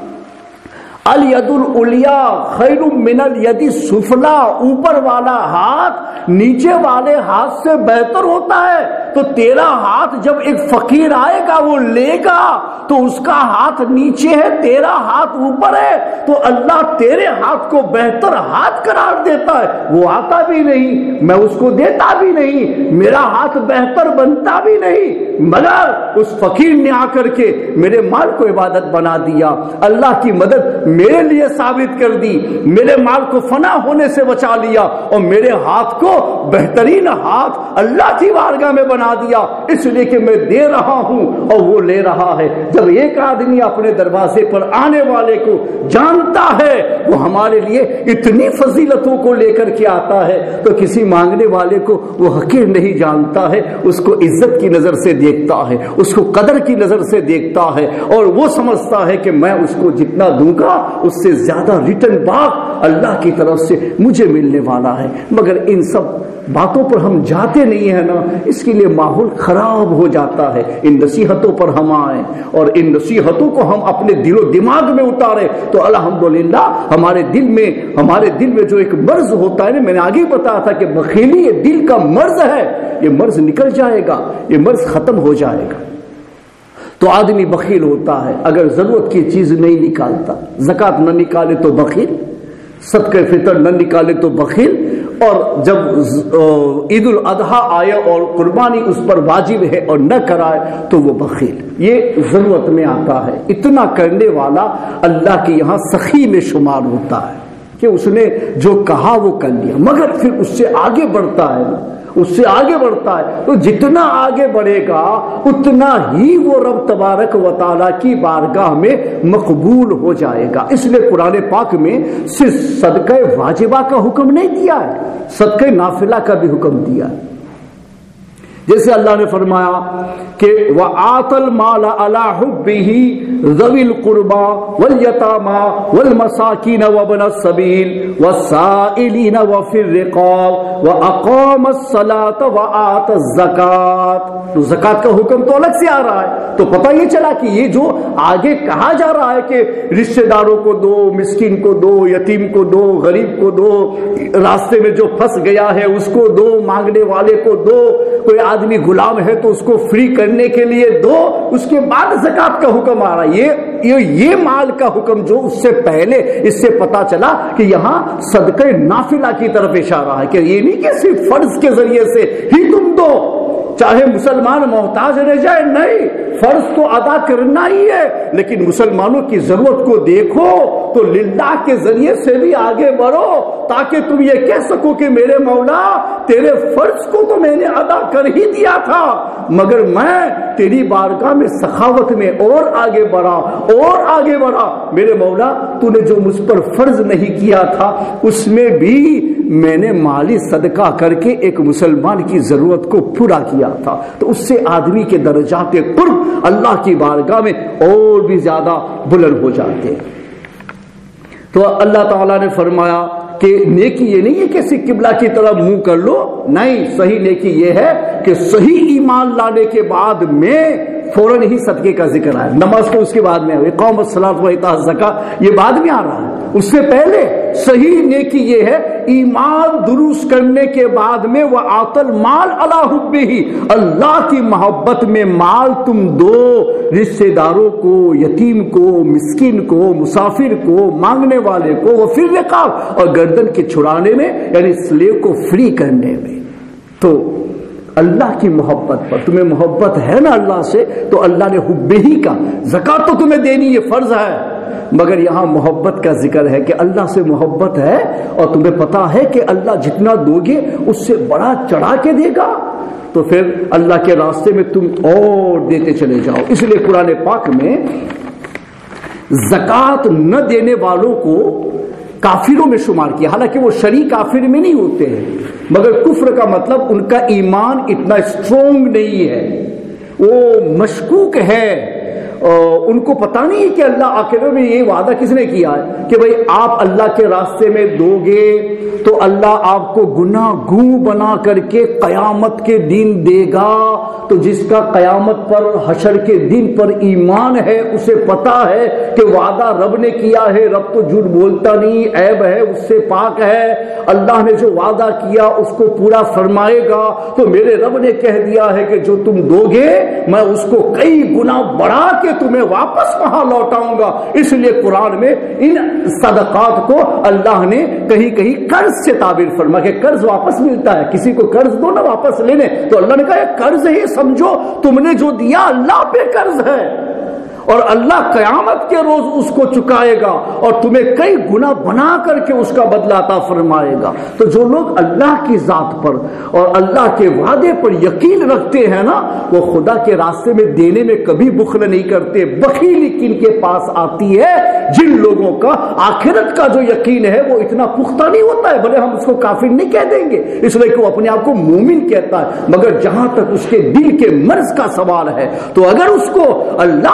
الید العلیٰ خیر من الید السفلیٰ، اوپر والا ہاتھ نیچے والے ہاتھ سے بہتر ہوتا ہے۔ تو تیرا ہاتھ جب ایک فقیر آئے گا وہ لے گا تو اس کا ہاتھ نیچے ہے، تیرا ہاتھ اوپر ہے، تو اللہ تیرے ہاتھ کو بہتر ہاتھ قرار دیتا ہے۔ وہ آتا بھی نہیں، میں اس کو دیتا بھی نہیں، میرا ہاتھ بہتر بنتا بھی نہیں، مگر اس فقیر نے آ کر کے میرے مال کو عبادت بنا دیا، اللہ کی مدد میرے لیے ثابت کر دی، میرے مال کو فنا ہونے سے بچا لیا اور میرے ہاتھ کو بہترین ہاتھ اللہ کی بارگاہ میں بنا دیا، اس لیے کہ میں دے رہا ہوں اور وہ لے رہا ہے۔ جب ایک آدمی اپنے دروازے پر آنے والے کو جانتا ہے وہ ہمارے لیے اتنی فضیلتوں کو لے کر کے آتا ہے تو کسی مانگنے والے کو وہ حقیر نہیں جانتا ہے، اس کو عزت کی نظر سے دیکھتا ہے، اس کو قدر کی نظر سے دیکھتا ہے اور وہ سمجھتا ہے کہ میں اس کو جتنا دوں گا اس سے زیادہ ریٹرن باغ اللہ کی طرف سے مجھے ملنے والا ہے۔ مگر ان سب باتوں پر ہم جاتے نہیں ہیں نا، اس کے لیے ماحول خراب ہو جاتا ہے۔ ان نصیحتوں پر ہم آئیں اور ان نصیحتوں کو ہم اپنے دل و دماغ میں اتاریں تو الحمدللہ ہمارے دل میں ہمارے دل میں جو ایک مرض ہوتا ہے نا، میں نے آگے بتایا تھا کہ بخیلی یہ دل کا مرض ہے، یہ مرض نکل جائے گا، یہ مرض ختم ہو جائے گا۔ تو آدمی بخیل ہوتا ہے اگر ضرورت کی چیز نہیں نکالتا، زکوٰۃ نہ نکالے تو بخیل، صدقہ فطر نہ نکالے تو بخیل، اور جب عید الاضحیٰ آئے اور قربانی اس پر واجب ہے اور نہ کرائے تو وہ بخیل۔ یہ ضرورت میں آتا ہے۔ اتنا کرنے والا اللہ کے یہاں سخی میں شمار ہوتا ہے کہ اس نے جو کہا وہ کر لیا، مگر پھر اس سے آگے بڑھتا ہے نا، اس سے آگے بڑھتا ہے تو جتنا آگے بڑھے گا اتنا ہی وہ رب تبارک و تعالیٰ کی بارگاہ میں مقبول ہو جائے گا۔ اس لیے قرآن پاک میں صرف صدقہ واجبہ کا حکم نہیں دیا ہے، صدقہ نافلہ کا بھی حکم دیا ہے۔ جیسے اللہ نے فرمایا کہ وَآتَ الْمَالَ عَلَى حُبِّهِ ذَوِي الْقُرْبَى وَالْيَتَامَى وَالْمَسَاكِينَ وَابْنَ السَّبِيلِ وَالسَّائِلِينَ وَفِي الرِّقَابِ وَأَقَامَ الصَّلَاةَ وَآتَ الزَّكَاةَ۔ تو زکوٰۃ کا حکم تو الگ سے آ رہا ہے، تو پتہ یہ چلا کہ یہ جو آگے کہا جا رہا ہے کہ رشتہ داروں کو دو، مسکین کو دو، یتیم کو دو، غریب کو دو، راستے میں جو پھنس گیا ہے اس کو دو، مانگنے والے کو دو، کوئی آدمی غلام ہے تو اس کو فری کرنے کے لیے دو، اس کے بعد زکوٰۃ کا حکم آ رہا ہے۔ یہ یہ یہ مال کا حکم جو اس سے پہلے، اس سے پتا چلا کہ یہاں صدقہ نافلہ کی طرف اشارہ ہے کہ یہ نہیں کہ صرف فرض کے ذریعے سے ہی تم دو، چاہے مسلمان محتاج رہ جائے، نہیں، فرض تو ادا کرنا ہی ہے، لیکن مسلمانوں کی ضرورت کو دیکھو تو للہ کے ذریعے سے بھی آگے بڑھو تاکہ تم یہ کہہ سکو کہ میرے مولا تیرے فرض کو تو میں نے ادا کر ہی دیا تھا، مگر میں تیری بارگاہ میں سخاوت میں اور آگے بڑھا اور آگے بڑھا، میرے مولا تو نے جو مجھ پر فرض نہیں کیا تھا اس میں بھی میں نے مالی صدقہ کر کے ایک مسلمان کی ضرورت کو پورا کیا تھا۔ تو اس سے آدمی کے درجات قرب اللہ کی بارگاہ میں اور بھی زیادہ بلند ہو جاتے ہیں۔ تو اللہ تعالیٰ نے فرمایا کہ نیکی یہ نہیں ہے کہ صرف قبلہ کی طرف منہ کر لو، نہیں، صحیح نیکی یہ ہے کہ صحیح ایمان لانے کے بعد میں فوراً ہی صدقے کا ذکر آئے، نماز تو اس کے بعد میں ہے، اقامۃ الصلاۃ و ایتاء الزکاۃ یہ بعد میں آ رہا ہے، اس سے پہلے صحیح نیکی یہ ہے ایمان درست کرنے کے بعد میں وَآتَ الْمَالَ عَلَى حُبِّهِ، اللہ کی محبت میں مال تم دو، رشتہ داروں کو، یتیم کو، مسکین کو، مسافر کو، مانگنے والے کو، وفی الرقاب، اور گردن کے چھڑانے میں یعنی سلیو کو فری کرنے میں۔ تو اللہ کی محبت پر تمہیں محبت ہے نا اللہ سے، تو اللہ نے حب ہی کا، زکوٰۃ تو تمہیں دینی یہ فرض ہے، مگر یہاں محبت کا ذکر ہے کہ اللہ سے محبت ہے اور تمہیں پتا ہے کہ اللہ جتنا دو گے اس سے بڑا چڑھا کے دے گا، تو پھر اللہ کے راستے میں تم اور دیتے چلے جاؤ۔ اس لیے قرآن پاک میں زکوٰۃ نہ دینے والوں کو کافروں میں شمار کیا، حالانکہ وہ شرعی کافر میں نہیں ہوتے ہیں، مگر کفر کا مطلب ان کا ایمان اتنا اسٹرونگ نہیں ہے، وہ مشکوک ہے، ان کو پتہ نہیں کہ اللہ آخرت میں یہ وعدہ کس نے کیا ہے کہ بھئی آپ اللہ کے راستے میں دو گے تو اللہ آپ کو گناہ گوں بنا کر کے قیامت کے دن دے گا۔ تو جس کا قیامت پر حشر کے دن پر ایمان ہے اسے پتا ہے کہ وعدہ رب نے کیا ہے، رب تو جھوٹ بولتا نہیں، عیب ہے اس سے پاک ہے، اللہ نے جو وعدہ کیا اس کو پورا فرمائے گا، تو میرے رب نے کہہ دیا ہے کہ جو تم دو گے میں اس کو کئی گنا بڑھا کے تمہیں واپس وہاں لوٹاؤں گا۔ اس لیے قرآن میں ان صدقات کو اللہ نے کہیں کہیں قرض سے تعبیر فرما کہ قرض واپس ملتا ہے، کسی کو قرض دو نا واپس لینے، تو اللہ نے کہا یہ قرض ہی سمجھو، تم نے جو دیا اللہ پہ قرض ہے اور اللہ قیامت کے روز اس کو چکائے گا اور تمہیں کئی گنا بنا کر کے اس کا بدلہ عطا فرمائے گا۔ تو جو لوگ اللہ کی ذات پر اور اللہ کے وعدے پر یقین رکھتے ہیں نا، وہ خدا کے راستے میں دینے میں کبھی بخل نہیں کرتے۔ بخیلی کن کے پاس آتی ہے؟ جن لوگوں کا آخرت کا جو یقین ہے وہ اتنا پختہ نہیں ہوتا ہے، بھلے ہم اس کو کافر نہیں کہہ دیں گے اس لیے کہ وہ اپنے آپ کو مومن کہتا ہے، مگر جہاں تک اس کے دل کے مرض کا سوال ہے تو اگر اس کو اللہ کی ذات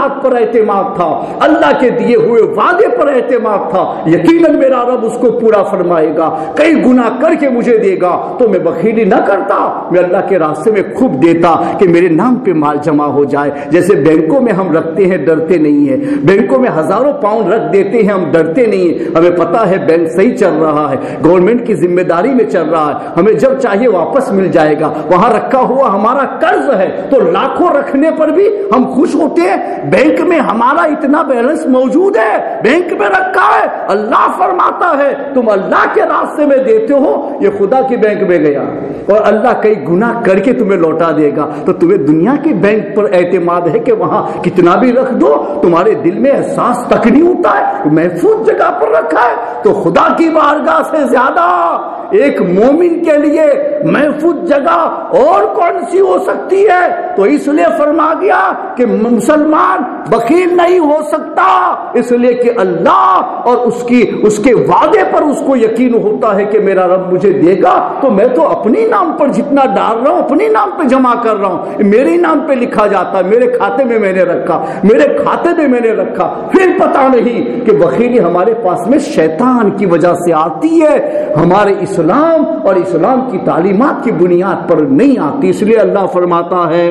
ذات پر اعتماد تھا, اللہ کے دیے ہوئے وعدے پر اعتماد تھا, یقیناً میرا رب اس کو پورا فرمائے گا. کئی گناہ کر کے مجھے دے گا تو میں بخیلی نہ کرتا, میں اللہ کے راستے میں خوب دیتا کہ میرے نام پہ مال جمع ہو جائے. جیسے بینکوں میں ہم رکھتے ہیں, ڈرتے نہیں ہیں. بینکوں میں ہزاروں پاؤنڈ رکھ دیتے ہیں, ہم ڈرتے نہیں ہیں. ہمیں پتا ہے بینک صحیح چل رہا ہے, گورنمنٹ کی ذمہ داری میں چل رہا ہے, ہمیں جب چاہیے واپس مل جائے گا. وہاں رکھا ہوا ہمارا قرض ہے تو لاکھوں رکھنے پر بھی ہم خوش ہوتے ہیں. بینک میں ہمارا اتنا بیلنس موجود ہے, بینک میں رکھا ہے. اللہ فرماتا ہے تم اللہ کے راستے میں دیتے ہو, یہ خدا کی بینک میں گیا اور اللہ کئی گناہ کر کے تمہیں لوٹا دے گا. تو تمہیں دنیا کی بینک پر اعتماد ہے کہ وہاں کتنا بھی رکھ دو, تمہارے دل میں احساس تک نہیں ہوتا ہے محفوظ جگہ پر رکھا ہے. تو خدا کی بارگاہ سے زیادہ ایک مومن کے لیے محفوظ جگہ اور کون سی ہو سکتی ہے؟ تو اس لیے فرما گیا کہ مسلمان بخیل نہیں ہو سکتا, اس لیے کہ اللہ اور اس کی اس کے وعدے پر اس کو یقین ہوتا ہے کہ میرا رب مجھے دے گا. تو میں تو اپنی نام پر جتنا ڈال رہا ہوں اپنی نام پہ جمع کر رہا ہوں, میرے نام پہ لکھا جاتا ہے, میرے کھاتے میں میں نے رکھا, میرے کھاتے میں میں نے رکھا. پھر پتا نہیں کہ بخیلی ہمارے پاس میں شیطان کی وجہ سے آتی ہے, ہمارے اسلام اور اسلام کی تعلیمات کی بنیاد پر نہیں آتی. اس لیے اللہ فرماتا ہے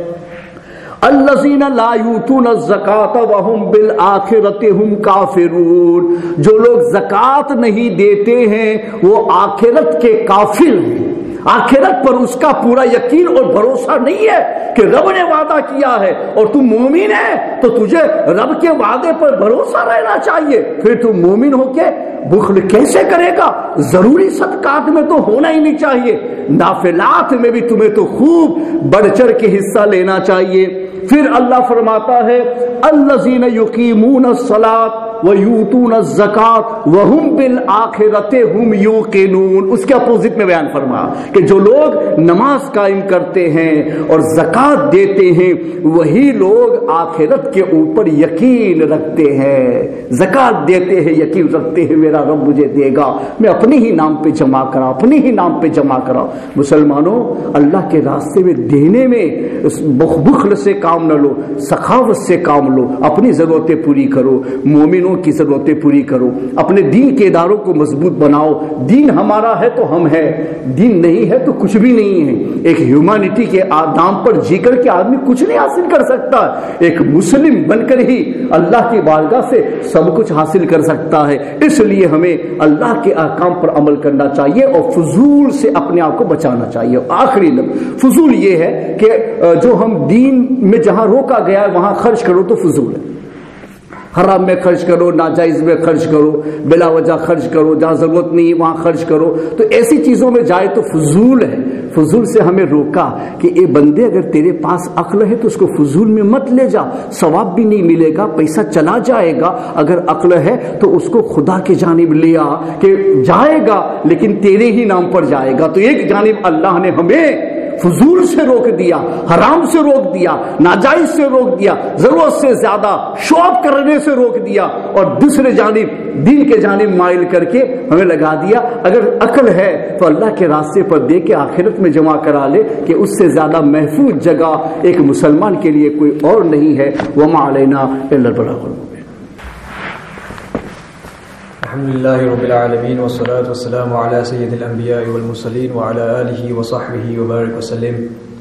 الذین لا یؤتون الزکاۃ وهم بالآخرۃ هم کافرون, جو لوگ زکوٰۃ نہیں دیتے ہیں وہ آخرت کے کافر ہیں. آخرت پر اس کا پورا یقین اور بھروسہ نہیں ہے کہ رب نے وعدہ کیا ہے اور تم مومن ہے تو تجھے رب کے وعدے پر بھروسہ رہنا چاہیے. پھر تم مومن ہو کے بخل کیسے کرے گا؟ ضروری صدقات میں تو ہونا ہی نہیں چاہیے, نافلات میں بھی تمہیں تو خوب بڑھ چڑھ کے حصہ لینا چاہیے. پھر اللہ فرماتا ہے الذین یقیمون الصلاۃ وَيُؤْتُونَ الزَّكَاةَ وَهُمْ بِالْآخِرَةِ هُمْ يُوقِنُونَ. اس کے اپوزٹ میں بیان فرما کہ جو لوگ نماز قائم کرتے ہیں اور زکوٰۃ دیتے ہیں وہی لوگ آخرت کے اوپر یقین رکھتے ہیں. زکوٰۃ دیتے ہیں, یقین رکھتے ہیں میرا رب مجھے دے گا, میں اپنے ہی نام پہ جمع کرا, اپنے ہی نام پہ جمع کرا. مسلمانوں, اللہ کے راستے میں دینے میں بخل سے کام نہ لو, سخاوت سے کام لو, اپنی ضرورتیں پوری کرو, مومن کی ضرورتیں پوری کرو, اپنے دین کے اداروں کو مضبوط بناؤ. دین ہمارا ہے تو ہم ہے, دین نہیں ہے تو کچھ بھی نہیں ہے. ایک ہیومینٹی کے آدام پر جی کر کے آدمی کچھ نہیں حاصل کر سکتا, ایک مسلم بن کر ہی اللہ کی بارگاہ سے سب کچھ حاصل کر سکتا ہے. اس لیے ہمیں اللہ کے احکام پر عمل کرنا چاہیے اور فضول سے اپنے آپ کو بچانا چاہیے. آخری لفظ فضول یہ ہے کہ جو ہم دین میں جہاں روکا گیا ہے وہاں خرچ کرو تو فضول ہے. حرام میں خرچ کرو, ناجائز میں خرچ کرو, بلا وجہ خرچ کرو, جہاں ضرورت نہیں وہاں خرچ کرو, تو ایسی چیزوں میں جائے تو فضول ہے. فضول سے ہمیں روکا کہ اے بندے اگر تیرے پاس عقل ہے تو اس کو فضول میں مت لے جا, ثواب بھی نہیں ملے گا, پیسہ چلا جائے گا. اگر عقل ہے تو اس کو خدا کے جانب لے آ کہ جائے گا لیکن تیرے ہی نام پر جائے گا. تو ایک جانب اللہ نے ہمیں فضول سے روک دیا, حرام سے روک دیا, ناجائز سے روک دیا, ضرورت سے زیادہ شوق کرنے سے روک دیا, اور دوسرے جانب دین کے جانب مائل کر کے ہمیں لگا دیا. اگر عقل ہے تو اللہ کے راستے پر دے کے آخرت میں جمع کرا لے کہ اس سے زیادہ محفوظ جگہ ایک مسلمان کے لیے کوئی اور نہیں ہے. وما علینا الا البلاغ. الحمدللہ رب العالمین والصلاة والسلام علی سید الانبیاء والمرسلین وعلی آلہ وصحبہ وبارک وسلم.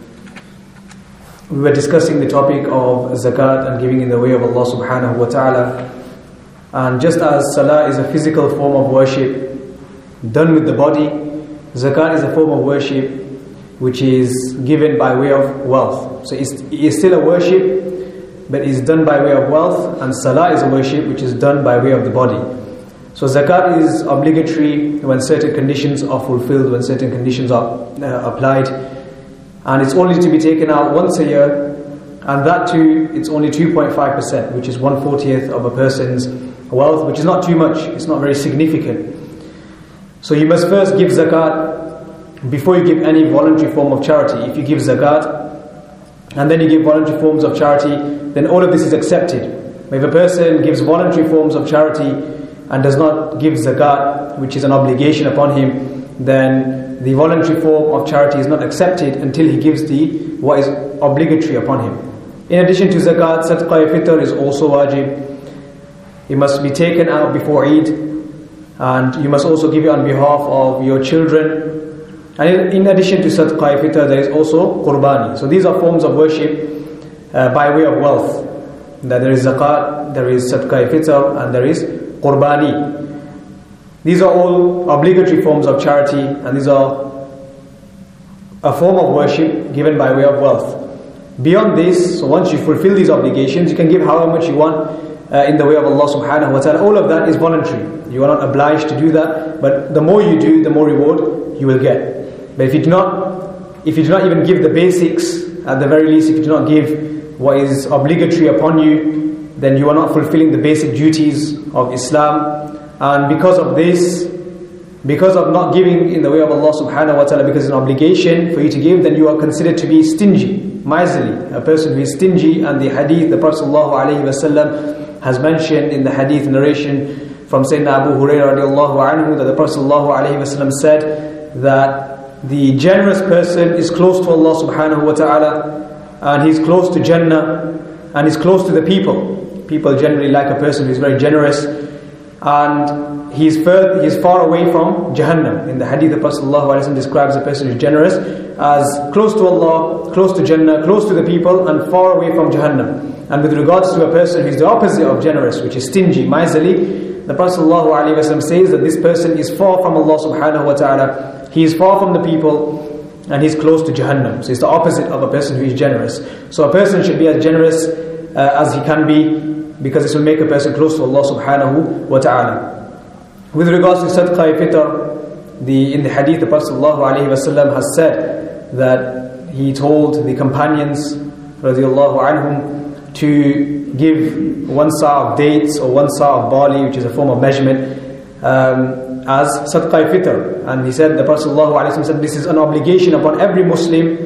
We were discussing the topic of zakat and giving in the way of Allah subhanahu wa ta'ala. And just as salah is a physical form of worship done with the body, zakat is a form of worship which is given by way of wealth. So it's, it's still a worship but it's done by way of wealth, and salah is a worship which is done by way of the body. So zakat is obligatory when certain conditions are fulfilled, when certain conditions are uh, applied, and it's only to be taken out once a year, and that too it's only two point five percent, which is one fortieth of a person's wealth, which is not too much, it's not very significant. So you must first give zakat before you give any voluntary form of charity. If you give zakat and then you give voluntary forms of charity, then all of this is accepted. But if a person gives voluntary forms of charity and does not give zakat, which is an obligation upon him, then the voluntary form of charity is not accepted until he gives the what is obligatory upon him. In addition to zakat, sadaqah fitr is also wajib. It must be taken out before Eid, and you must also give it on behalf of your children. And in addition to sadaqah fitr, there is also qurbani. So these are forms of worship uh, by way of wealth. That there is zakat, there is sadaqah fitr, and there is qurbani. These are all obligatory forms of charity, and these are a form of worship given by way of wealth. Beyond this, so once you fulfill these obligations, you can give however much you want uh, in the way of Allah subhanahu wa ta'ala. All of that is voluntary. You are not obliged to do that, but the more you do, the more reward you will get. But if you do not, if you do not even give the basics, at the very least, if you do not give what is obligatory upon you, then you are not fulfilling the basic duties of Islam. And because of this, because of not giving in the way of Allah subhanahu wa ta'ala, because it's an obligation for you to give, then you are considered to be stingy, miserly, a person who is stingy. And the hadith, the Prophet sallallahu alaihi wasallam has mentioned in the hadith narration from Sayyidina Abu Hurairah radiallahu anhu, that the Prophet sallallahu alaihi wasallam said that the generous person is close to Allah subhanahu wa ta'ala, and he's close to Jannah, and he's close to the people. People generally like a person who is very generous, and he's far, he's far away from Jahannam. In the hadith, the Prophet ﷺ describes a person who is generous as close to Allah, close to Jannah, close to the people, and far away from Jahannam. And with regards to a person who is the opposite of generous, which is stingy, miserly, the Prophet ﷺ says that this person is far from Allah subhanahu wa ta'ala, he is far from the people, and he's close to Jahannam. So it's the opposite of a person who is generous. So a person should be as generous uh, as he can be, because this will make a person close to Allah subhanahu wa ta'ala. With regards to sadaqah fitr, the, in the hadith, the Prophet ﷺ has said that he told the companions radiallahu anhum to give one sa' of dates or one sa' of barley, which is a form of measurement, um, as sadaqah fitr. And he said, the Prophet ﷺ said, this is an obligation upon every Muslim,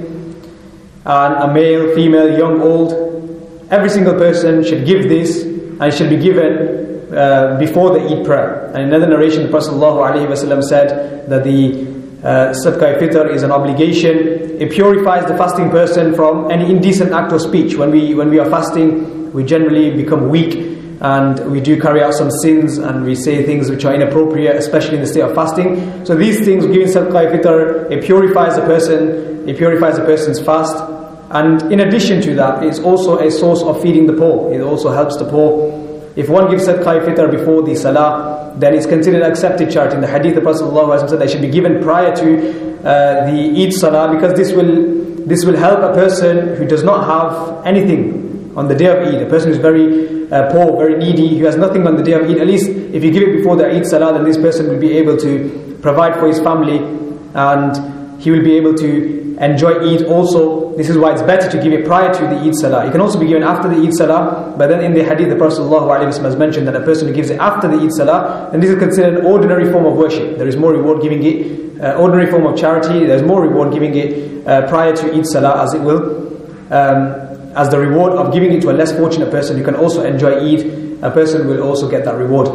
and a male, female, young, old, every single person should give this, and it should be given uh, before the Eid prayer. And in another narration, the Prophet ﷺ said that the uh, sadaqah fitr is an obligation. It purifies the fasting person from any indecent act or speech. When we when we are fasting, we generally become weak, and we do carry out some sins, and we say things which are inappropriate, especially in the state of fasting. So these things, giving sadaqah fitr, it purifies a person, it purifies a person's fast. And in addition to that, it's also a source of feeding the poor. It also helps the poor. If one gives sadaqah fitr before the salah, then it's considered accepted charity. In the hadith, the Prophet ﷺ said that it should be given prior to uh, the Eid salah, because this will this will help a person who does not have anything on the day of Eid. A person who is very uh, poor, very needy, who has nothing on the day of Eid. At least if you give it before the Eid salah, then this person will be able to provide for his family, and he will be able to enjoy Eid also. This is why it's better to give it prior to the Eid salah. It can also be given after the Eid salah, but then in the hadith, the Prophet ﷺ has mentioned that a person who gives it after the Eid salah, then this is considered an ordinary form of worship. There is more reward giving it, uh, ordinary form of charity. There is more reward giving it uh, prior to Eid salah, as it will, um, as the reward of giving it to a less fortunate person who can also enjoy Eid. A person will also get that reward.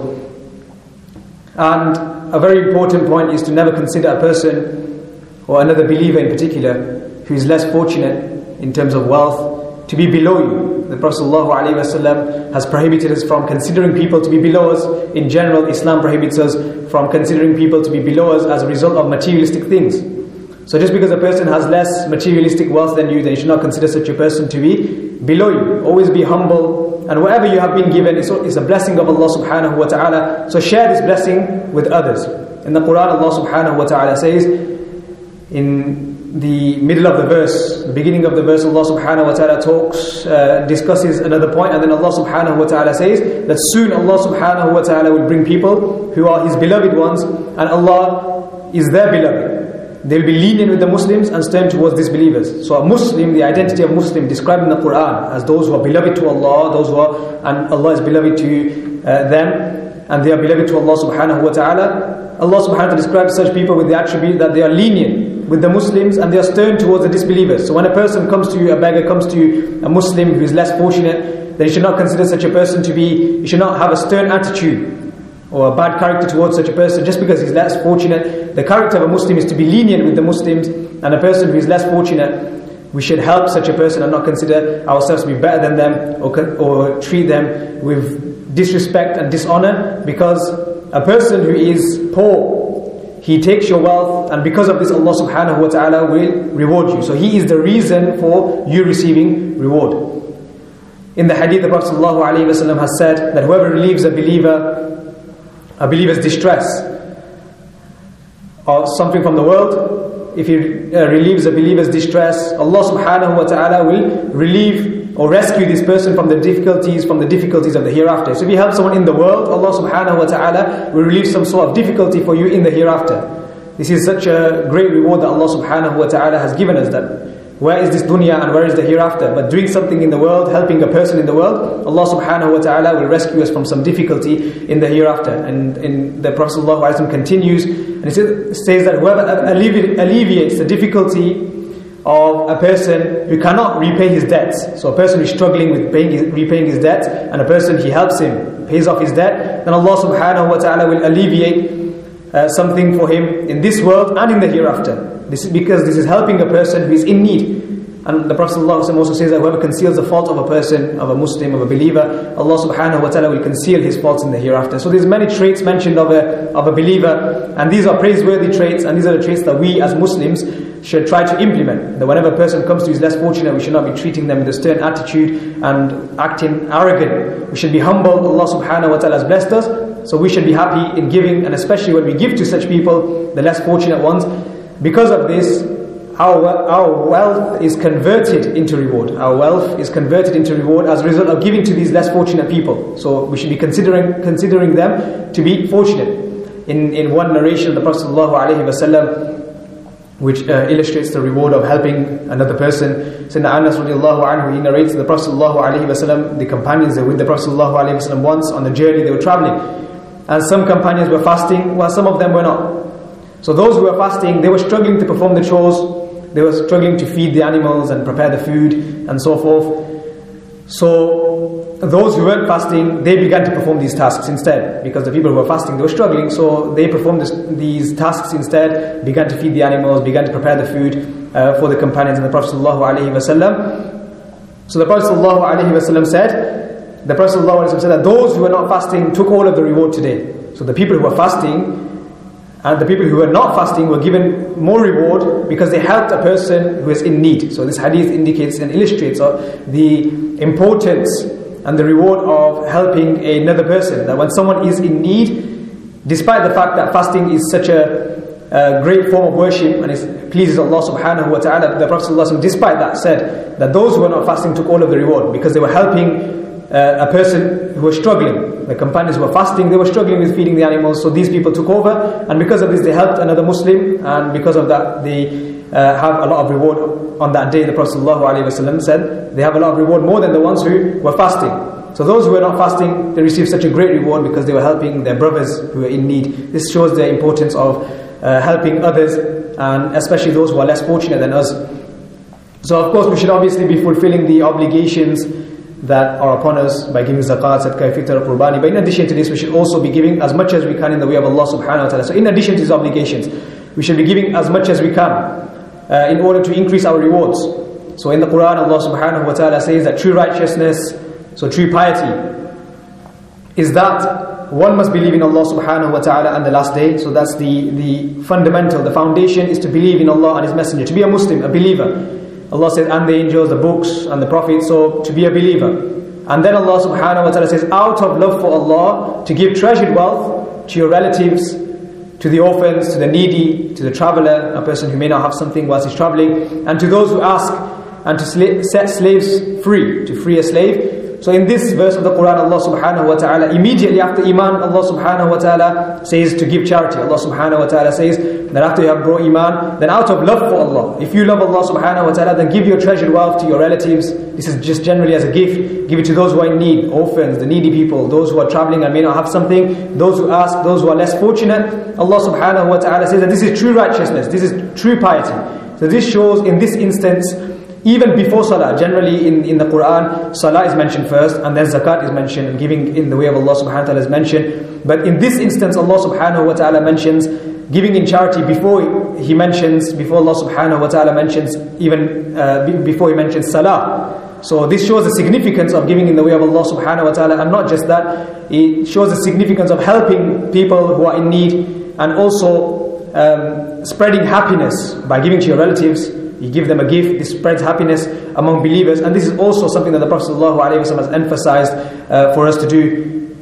And a very important point is to never consider a person, or another believer in particular, who is less fortunate in terms of wealth, to be below you. The Prophet ﷺ has prohibited us from considering people to be below us. In general, Islam prohibits us from considering people to be below us as a result of materialistic things. So just because a person has less materialistic wealth than you, then you should not consider such a person to be below you. Always be humble, and whatever you have been given is a blessing of Allah subhanahu wa ta'ala. So share this blessing with others. In the Quran, Allah subhanahu wa ta'ala says, in the middle of the verse, the beginning of the verse, Allah subhanahu wa ta'ala talks, uh, discusses another point, and then Allah subhanahu wa ta'ala says that soon Allah subhanahu wa ta'ala will bring people who are His beloved ones, and Allah is their beloved. They will be lenient with the Muslims and stern towards disbelievers. So a Muslim, the identity of Muslim described in the Quran as those who are beloved to Allah, those who are, and Allah is beloved to uh, them, and they are beloved to Allah subhanahu wa ta'ala. Allah subhanahu wa ta'ala describes such people with the attribute that they are lenient with the Muslims and they are stern towards the disbelievers. So when a person comes to you, a beggar comes to you, a Muslim who is less fortunate, then you should not consider such a person to be, you should not have a stern attitude or a bad character towards such a person just because he's less fortunate. The character of a Muslim is to be lenient with the Muslims, and a person who is less fortunate, we should help such a person and not consider ourselves to be better than them, or, or treat them with disrespect and dishonor, because a person who is poor, he takes your wealth, and because of this Allah subhanahu wa ta'ala will reward you. So he is the reason for you receiving reward. In the hadith, the Prophet sallallahu alaihi wasallam has said that whoever relieves a believer, a believer's distress, or something from the world, if he uh, relieves a believer's distress, Allah subhanahu wa ta'ala will relieve or rescue this person from the difficulties, from the difficulties of the hereafter. So if you help someone in the world, Allah subhanahu wa ta'ala will relieve some sort of difficulty for you in the hereafter. This is such a great reward that Allah subhanahu wa ta'ala has given us, that where is this dunya and where is the hereafter? But doing something in the world, helping a person in the world, Allah subhanahu wa ta'ala will rescue us from some difficulty in the hereafter. And, and the Prophet sallallahu alaihi wasallam continues, and he says, says that whoever allevi- alleviates the difficulty of a person who cannot repay his debts, so a person who is struggling with paying his, repaying his debts, and a person he helps him, pays off his debt, then Allah subhanahu wa ta'ala will alleviate uh, something for him in this world and in the hereafter. This is because this is helping a person who is in need. And the Prophet ﷺ also says that whoever conceals the fault of a person, of a Muslim, of a believer, Allah subhanahu wa ta'ala will conceal his faults in the hereafter. So there's many traits mentioned of a, of a believer, and these are praiseworthy traits, and these are the traits that we as Muslims should try to implement. That whenever a person comes to his less fortunate, we should not be treating them with a stern attitude and acting arrogant. We should be humble. Allah subhanahu wa ta'ala has blessed us, so we should be happy in giving, and especially when we give to such people, the less fortunate ones. Because of this, our, our wealth is converted into reward. Our wealth is converted into reward as a result of giving to these less fortunate people. So we should be considering considering them to be fortunate. In in one narration, the Prophet ﷺ, which uh, illustrates the reward of helping another person, Sayyidina Anas radiallahu anhu, he narrates the Prophet ﷺ, the companions were with the Prophet ﷺ once on the journey, they were traveling, and some companions were fasting while some of them were not. So those who were fasting, they were struggling to perform the chores, they were struggling to feed the animals and prepare the food and so forth. So those who weren't fasting, they began to perform these tasks instead, because the people who were fasting, they were struggling, so they performed this, these tasks instead, began to feed the animals, began to prepare the food uh, for the companions and the Prophet ﷺ. So the Prophet ﷺ said, the Prophet ﷺ said that those who were not fasting took all of the reward today. So the people who were fasting and the people who were not fasting were given more reward because they helped a person who is in need. So this hadith indicates and illustrates the importance and the reward of helping another person. That when someone is in need, despite the fact that fasting is such a, a great form of worship and it pleases Allah subhanahu wa ta'ala, the Prophet ﷺ, despite that, said that those who were not fasting took all of the reward because they were helping Uh, a person who was struggling. The companions who were fasting, they were struggling with feeding the animals, so these people took over, and because of this they helped another Muslim, and because of that they uh, have a lot of reward on that day. The Prophet ﷺ said they have a lot of reward more than the ones who were fasting. So those who were not fasting, they received such a great reward because they were helping their brothers who were in need. This shows the importance of uh, helping others, and especially those who are less fortunate than us. So of course we should obviously be fulfilling the obligations that are upon us by giving zakat, sadaqah, fitr, qurbani. But in addition to this, we should also be giving as much as we can in the way of Allah subhanahu wa ta'ala. So in addition to these obligations, we should be giving as much as we can uh, in order to increase our rewards. So in the Quran, Allah subhanahu wa ta'ala says that true righteousness, so true piety, is that one must believe in Allah subhanahu wa ta'ala and the last day. So that's the, the fundamental, the foundation is to believe in Allah and His Messenger, to be a Muslim, a believer. Allah says, and the angels, the books, and the prophets, so to be a believer. And then Allah subhanahu wa ta'ala says, out of love for Allah, to give treasured wealth to your relatives, to the orphans, to the needy, to the traveler, a person who may not have something whilst he's traveling, and to those who ask, and to sla- set slaves free, to free a slave. So in this verse of the Quran, Allah subhanahu wa ta'ala, immediately after Iman, Allah subhanahu wa ta'ala says to give charity. Allah subhanahu wa ta'ala says that after you have brought Iman, then out of love for Allah, if you love Allah subhanahu wa ta'ala, then give your treasured wealth to your relatives. This is just generally as a gift. Give it to those who are in need, orphans, the needy people, those who are traveling and may not have something, those who ask, those who are less fortunate. Allah subhanahu wa ta'ala says that this is true righteousness, this is true piety. So this shows in this instance even before salah. Generally in, in the Quran, salah is mentioned first, and then zakat is mentioned, and giving in the way of Allah subhanahu wa ta'ala is mentioned. But in this instance, Allah subhanahu wa ta'ala mentions giving in charity before He mentions, before Allah subhanahu wa ta'ala mentions, even uh, before He mentions salah. So this shows the significance of giving in the way of Allah subhanahu wa ta'ala, and not just that, it shows the significance of helping people who are in need, and also um, spreading happiness by giving to your relatives. You give them a gift, this spreads happiness among believers, and this is also something that the Prophet ﷺ has emphasized uh, for us to do.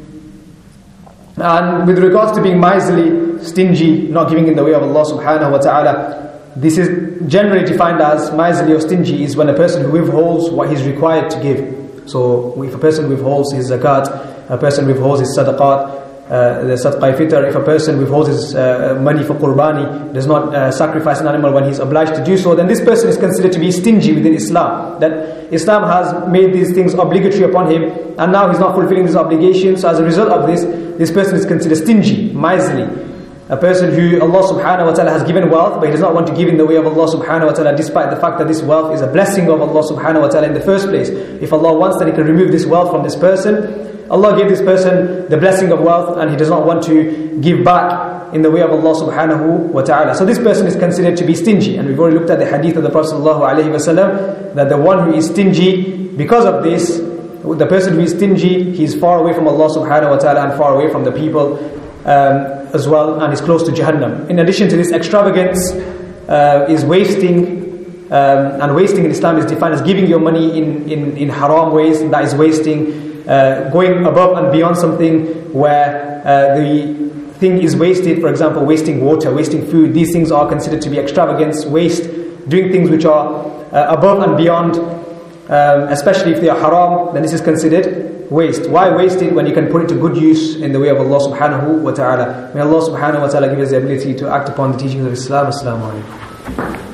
And with regards to being miserly, stingy, not giving in the way of Allah subhanahu wa ta'ala, this is generally defined as miserly or stingy is when a person who withholds what he's required to give. So if a person withholds his zakat, a person withholds his sadaqat, uh, the sadaqah fitr, if a person withholds his uh, money for qurbani, does not uh, sacrifice an animal when he's obliged to do so, then this person is considered to be stingy within Islam. That Islam has made these things obligatory upon him, and now he's not fulfilling this obligation. So as a result of this, this person is considered stingy, miserly. A person who Allah subhanahu wa ta'ala has given wealth, but he does not want to give in the way of Allah subhanahu wa ta'ala, despite the fact that this wealth is a blessing of Allah subhanahu wa ta'ala in the first place. If Allah wants, then He can remove this wealth from this person. Allah gave this person the blessing of wealth, and he does not want to give back in the way of Allah subhanahu wa ta'ala. So this person is considered to be stingy. And we've already looked at the hadith of the Prophet sallallahu alayhi wa sallam, that the one who is stingy, because of this, the person who is stingy, he is far away from Allah subhanahu wa ta'ala and far away from the people um, as well, and is close to Jahannam. In addition to this, extravagance uh, is wasting, um, and wasting in Islam is defined as giving your money in, in, in haram ways. That is wasting. Uh, going above and beyond something where uh, the thing is wasted, for example, wasting water, wasting food. These things are considered to be extravagance, waste, doing things which are uh, above and beyond, um, especially if they are haram, then this is considered waste. Why waste it when you can put it to good use in the way of Allah subhanahu wa ta'ala? May Allah subhanahu wa ta'ala give us the ability to act upon the teachings of Islam. Assalamu alaikum.